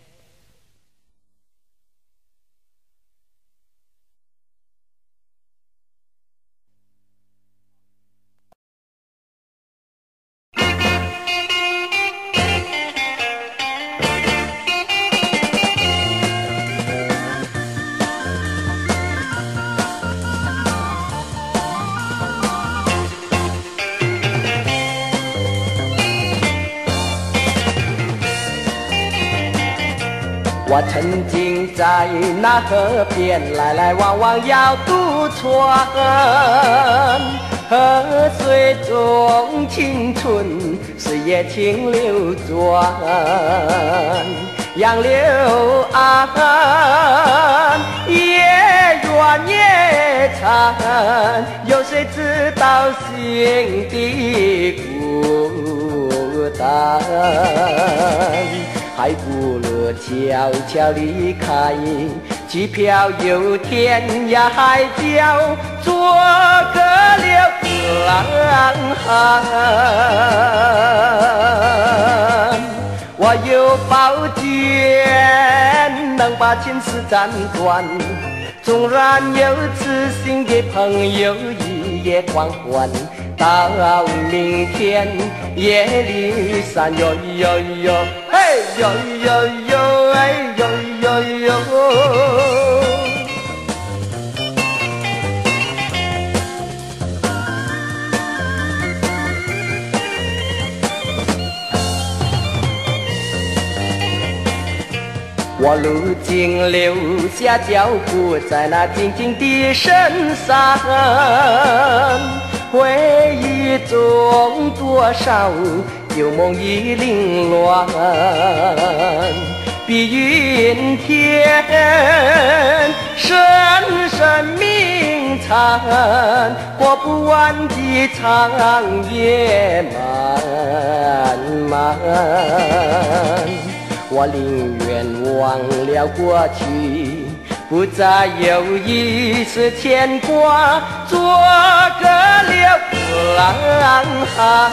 我曾经在那河边来来往往要渡船，河水中青春岁月轻流转，杨柳岸夜远夜长，有谁知道心的孤单？还不如悄悄离开，去漂游天涯海角，做个流浪汉。我有宝剑，能把情丝斩断，纵然有痴心的朋友一夜狂欢，到明天夜里散哟哟哟，嘿哟哟哟，哎哟哟哟。我如今留下脚步在那静静的深山，回忆中多少旧梦已凌乱，碧云天，深深鸣蝉，过不完的长夜漫漫。我宁愿忘了过去，不再有一丝牵挂，做个流浪汉。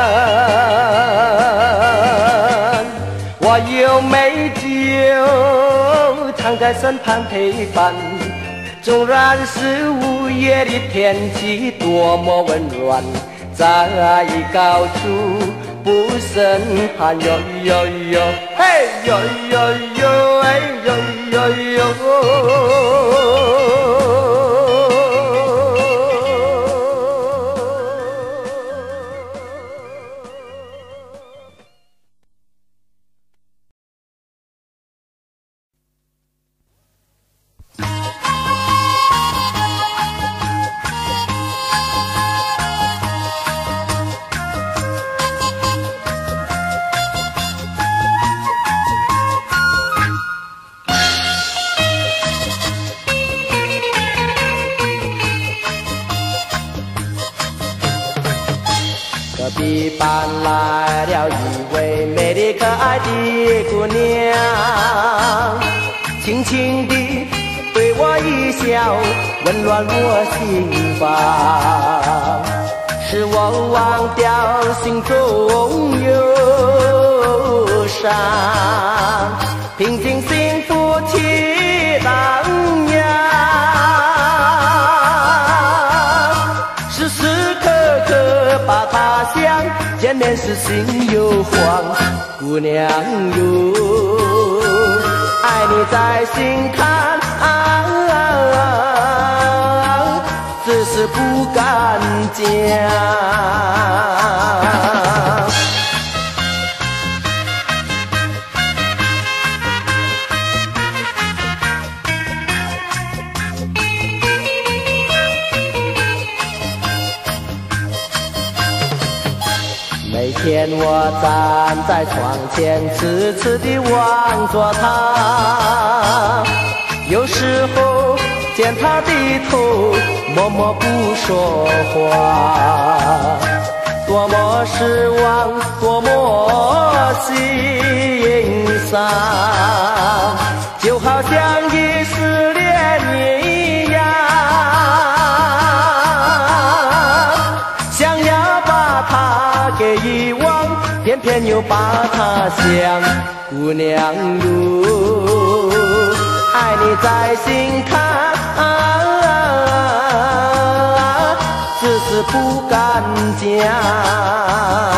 我有美酒常在身旁陪伴，纵然是午夜的天气多么温暖，在高处不胜寒哟哟哟，嘿哟哟哟，哎哟哟哟。隔壁搬来了一位美丽可爱的姑娘，轻轻地对我一笑，温暖我心房，使我忘掉心中忧伤，平静幸福去荡漾，时时刻刻把她想，见面时心又慌。姑娘哟，爱你在心坎。啊啊啊是不敢讲。每天我站在窗前，痴痴地望着他，有时候见他低头，默默不说话，多么失望，多么心伤，就好像已失恋一样，想要把他给遗忘，偏偏又把他想。姑娘哟，爱你在心坎，只是不敢讲。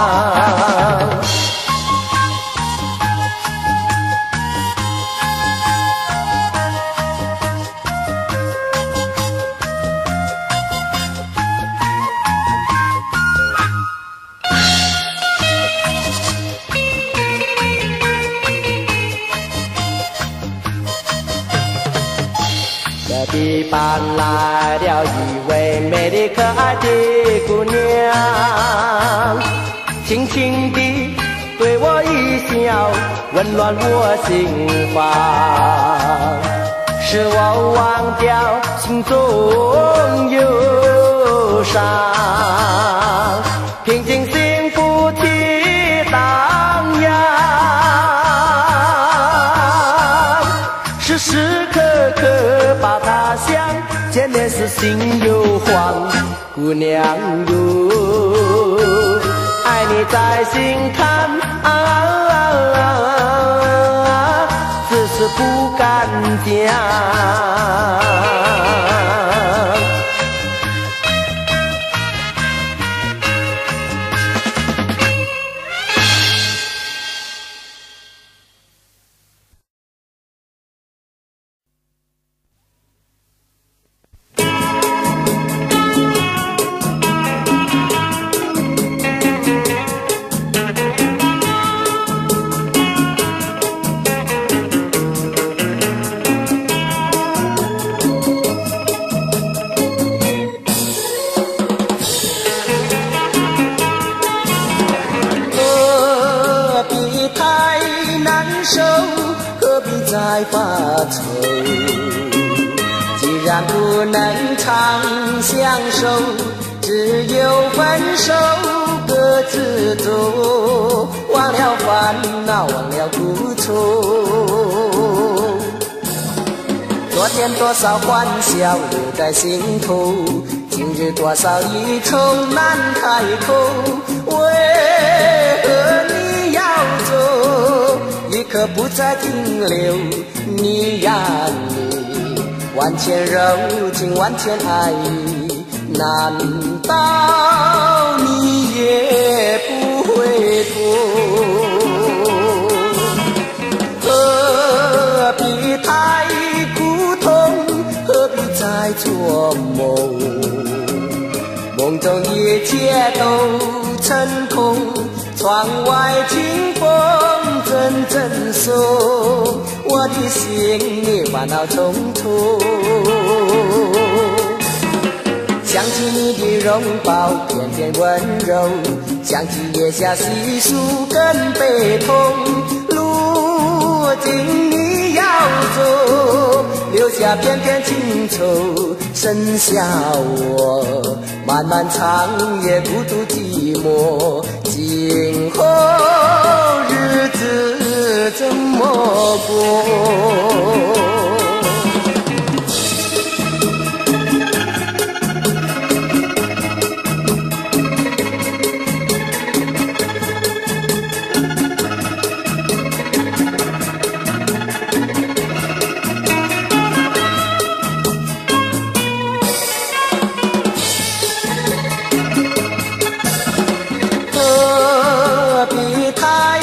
隔壁搬来了一位美丽可爱的姑娘，轻轻地对我一笑，温暖我心房，使我忘掉心中忧伤，平静幸福去荡漾，时时刻刻把他想，见面时心又慌。姑娘哟，爱你在心坎，只是不敢讲。再发愁，既然不能长相守，只有分手各自走，忘了烦恼，忘了苦愁。昨天多少欢笑留在心头，今日多少离愁难开口。为何你要走？一刻不再停留，你呀你，万千柔情万千爱意，难道你也不回头？何必太苦痛，何必再做梦？梦中一切都成空，窗外清风阵阵送，我的心里烦恼重重。想起你的拥抱，片片温柔，想起月下细数更悲痛。如今你要走，留下片片情愁，剩下我漫漫长夜孤独寂寞。今后日子怎么过？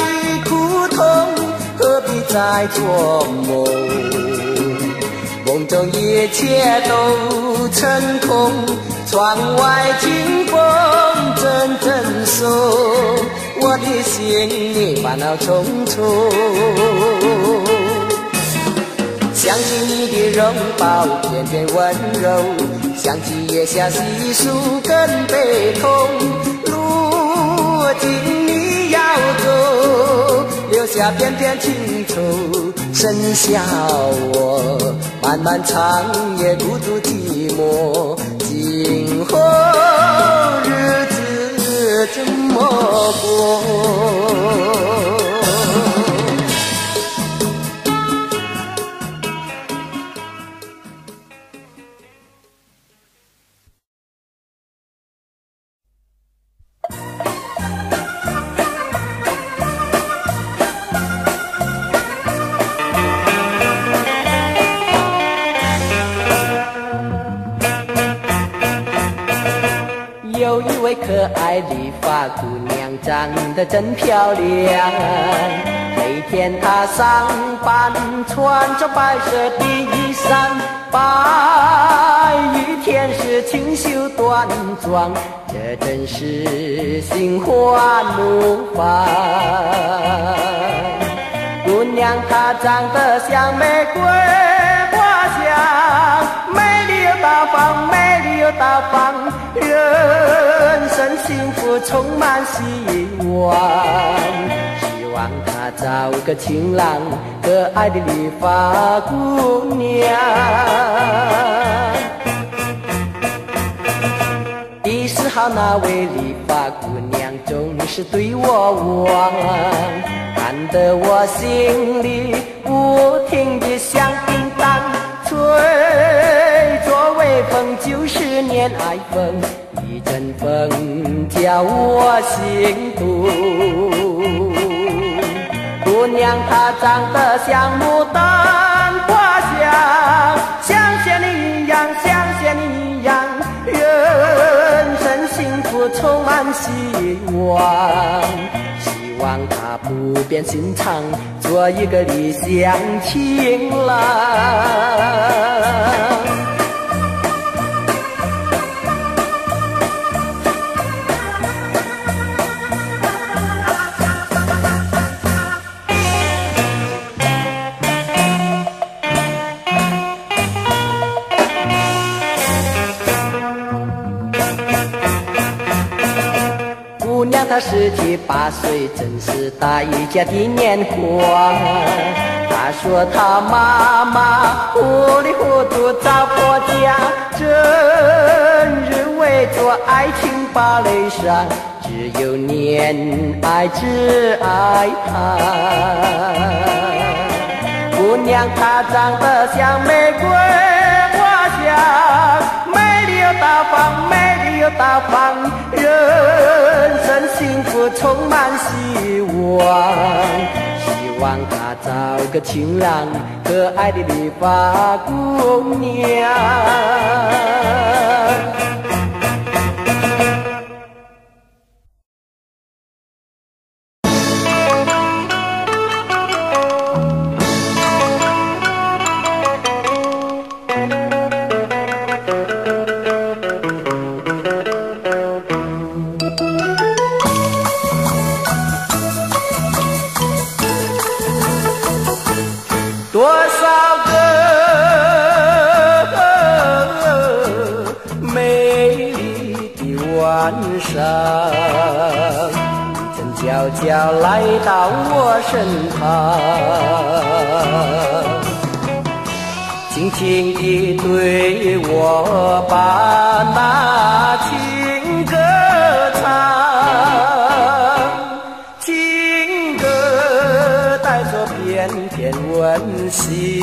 再做梦，梦中中一切都成空，窗外清风阵阵送，我的心里烦恼重重。想起你的拥抱片片温柔，想起夜下细数更悲痛。如今你要走，留下片片情愁，剩下我漫漫长夜孤独寂寞，今后日子怎么过？有一位可爱的发姑娘，长得真漂亮。每天她上班穿着白色的衣衫，白衣天使清秀端庄，这真是心花怒放。姑娘她长得像玫瑰花香，美丽又大方，美丽又大方，人生幸福充满希望。希望她找个情郎，可爱的理发姑娘。一时好那位理发姑娘总是对我望，看得我心里不停地响叮当，吹着微风就是恋爱风，一阵风叫我心动。姑娘她长得像牡丹花香，像仙女一样，像仙女一样，人生幸福充满希望。希望她不变心肠，做一个理想情郎。姑娘她十七八岁，真是大一家的年华。她说她妈妈糊里糊涂找婆家，整日围着爱情芭蕾上，只有恋爱只爱她。姑娘她长得像玫瑰花香，美丽又大方，美丽又大方，人生幸福充满希望。希望她找个情郎，可爱的理发姑娘。多少个美丽的晚上，你曾悄悄来到我身旁，轻轻地对我把那情歌唱，情歌带着片片温馨，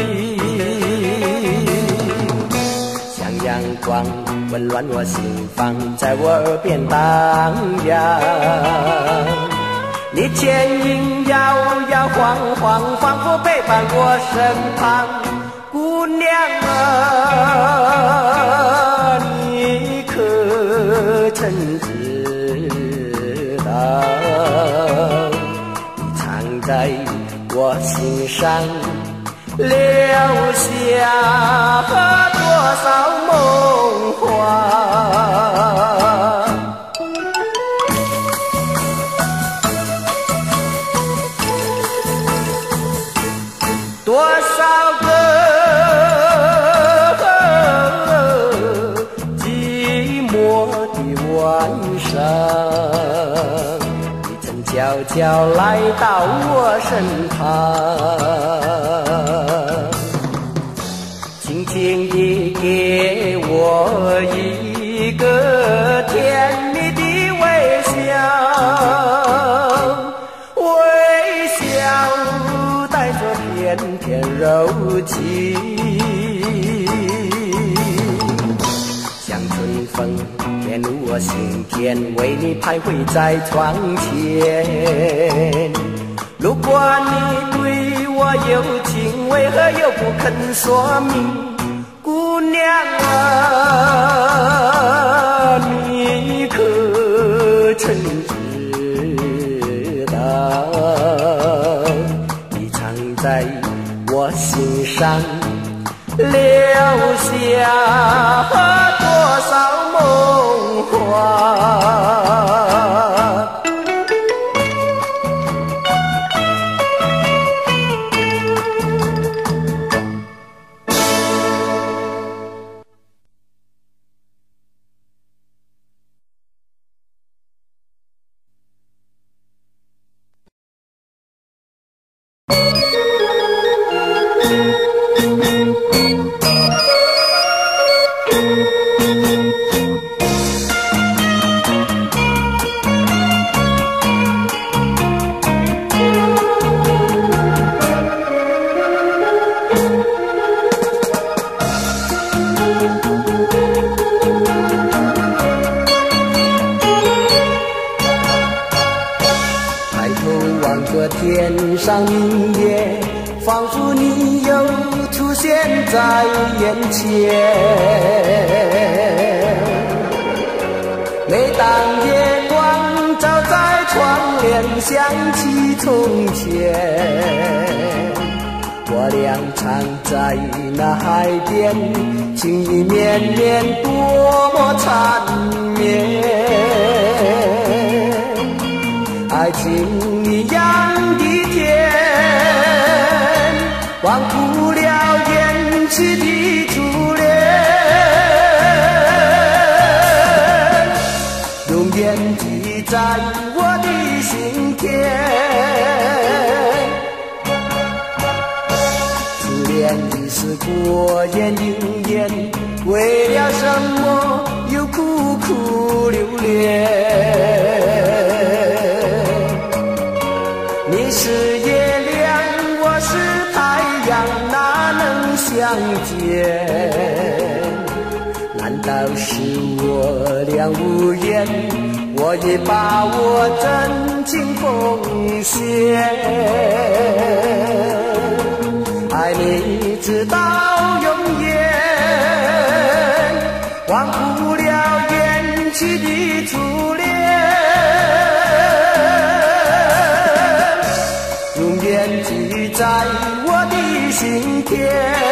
像阳光温暖我心房，在我耳边荡漾。你牵引摇摇晃晃，仿佛陪伴我身旁。姑娘啊，你可曾知道，你藏在我心上留下悄来到我身旁，轻轻地给我一个甜蜜的微笑，微笑带着片片柔情，像春风填入我心田，为你徘徊在窗前。如果你对我有情，为何又不肯说明？姑娘啊，你可曾知道，你藏在我心上留下多少梦话？天上明月，仿佛你又出现在眼前。每当夜光照在窗帘，想起从前，我俩常在那海边，情意绵绵，多么缠绵。爱情一样的甜，忘不了远去的初恋，永远记在我的心田。初恋已是过眼云烟，为了什么又苦苦留恋？你是月亮，我是太阳，哪能相见？难道是我俩无缘？我也把我真情奉献，爱你直到永远，忘不了远去的初恋。记在我的心田。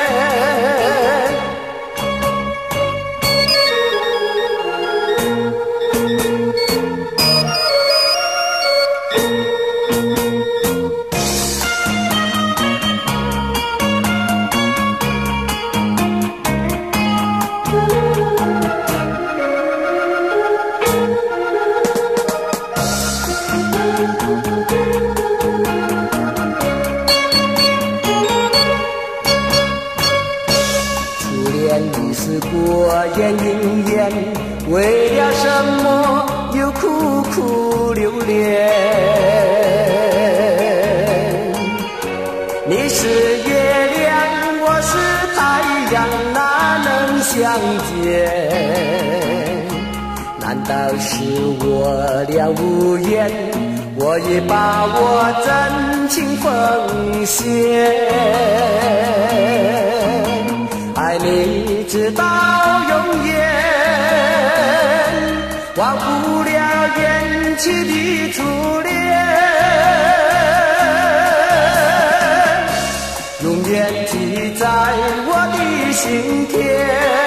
过眼云烟，为了什么又苦苦留恋？你是月亮，我是太阳，哪能相见？难道是我俩无缘？我也把我真情奉献，爱你直到永远，忘不了远去的初恋，永远记在我的心田。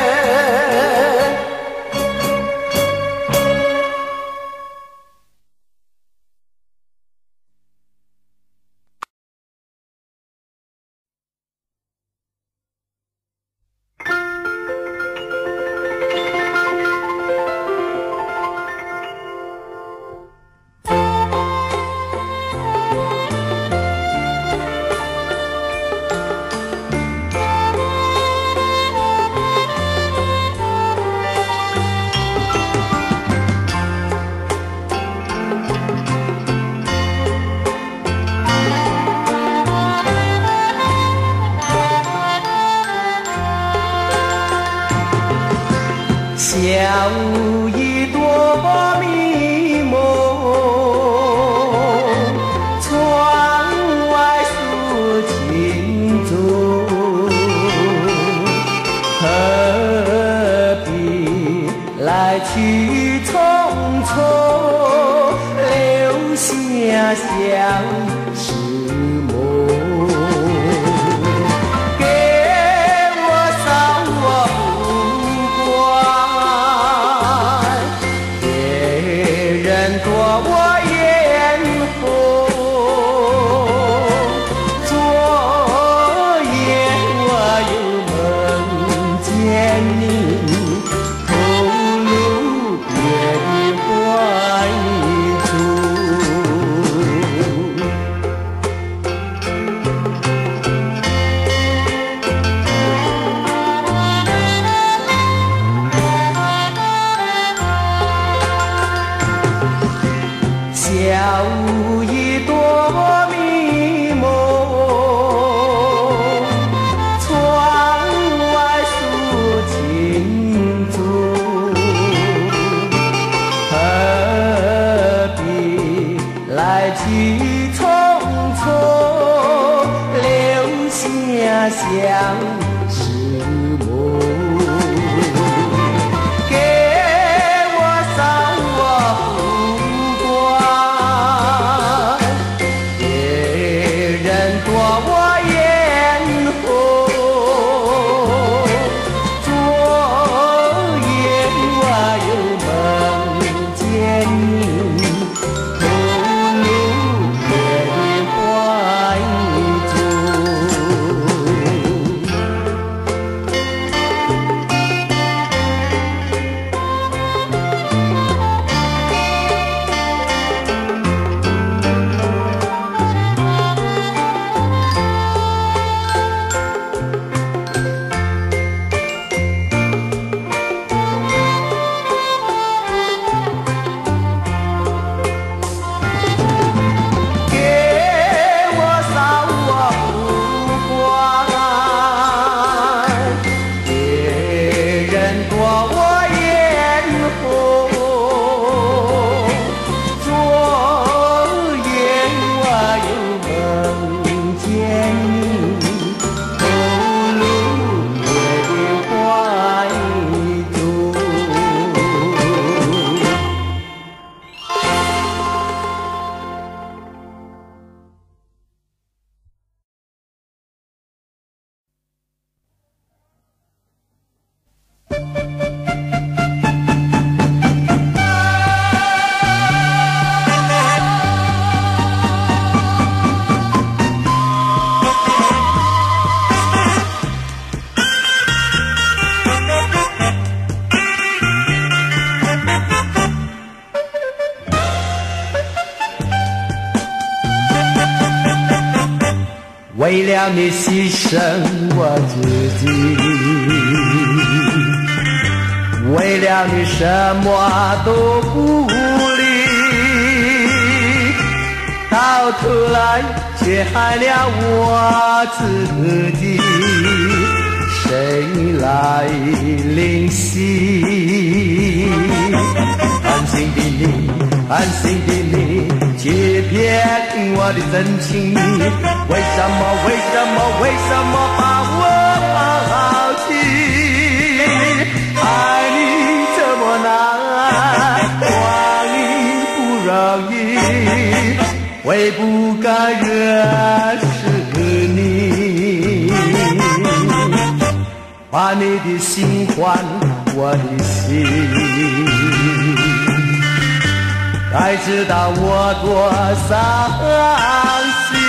下午一朵迷蒙，窗外数轻重，何必来去匆匆，留下相思梦。下午一朵迷蒙，窗外数轻重，何必来去匆匆，留下相思梦。为了你牺牲我自己，为了你什么都不理，到头来却害了我自己，谁来怜惜？安心的你，安心的你，欺骗我的真情，为什么为什么为什么把我抛弃？爱你这么难，忘你不容易，悔不该认识你，把你的心换我的心，该知道我多伤心，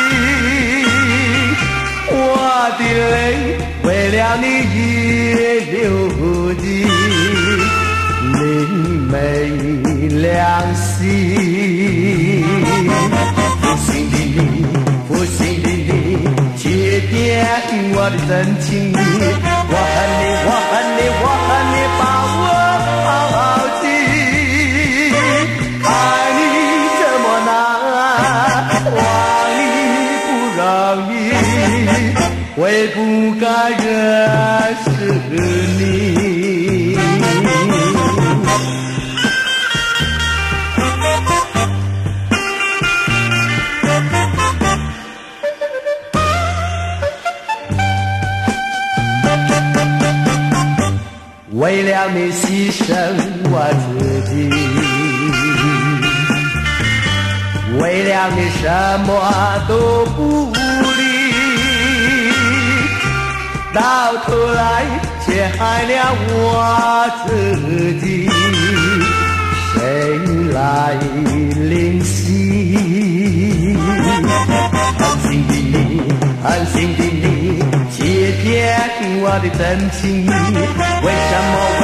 我的泪为了你已流尽，你没良心，负心的你，负心的你，欺骗我的真情，我恨你，我恨你，我恨你把我抛弃。悔不该认识你。 为了你牺牲我自己，为了你什么都不理，到头来却害了我自己，谁来怜惜？狠心的你，狠心的你，欺骗我的真情，为什么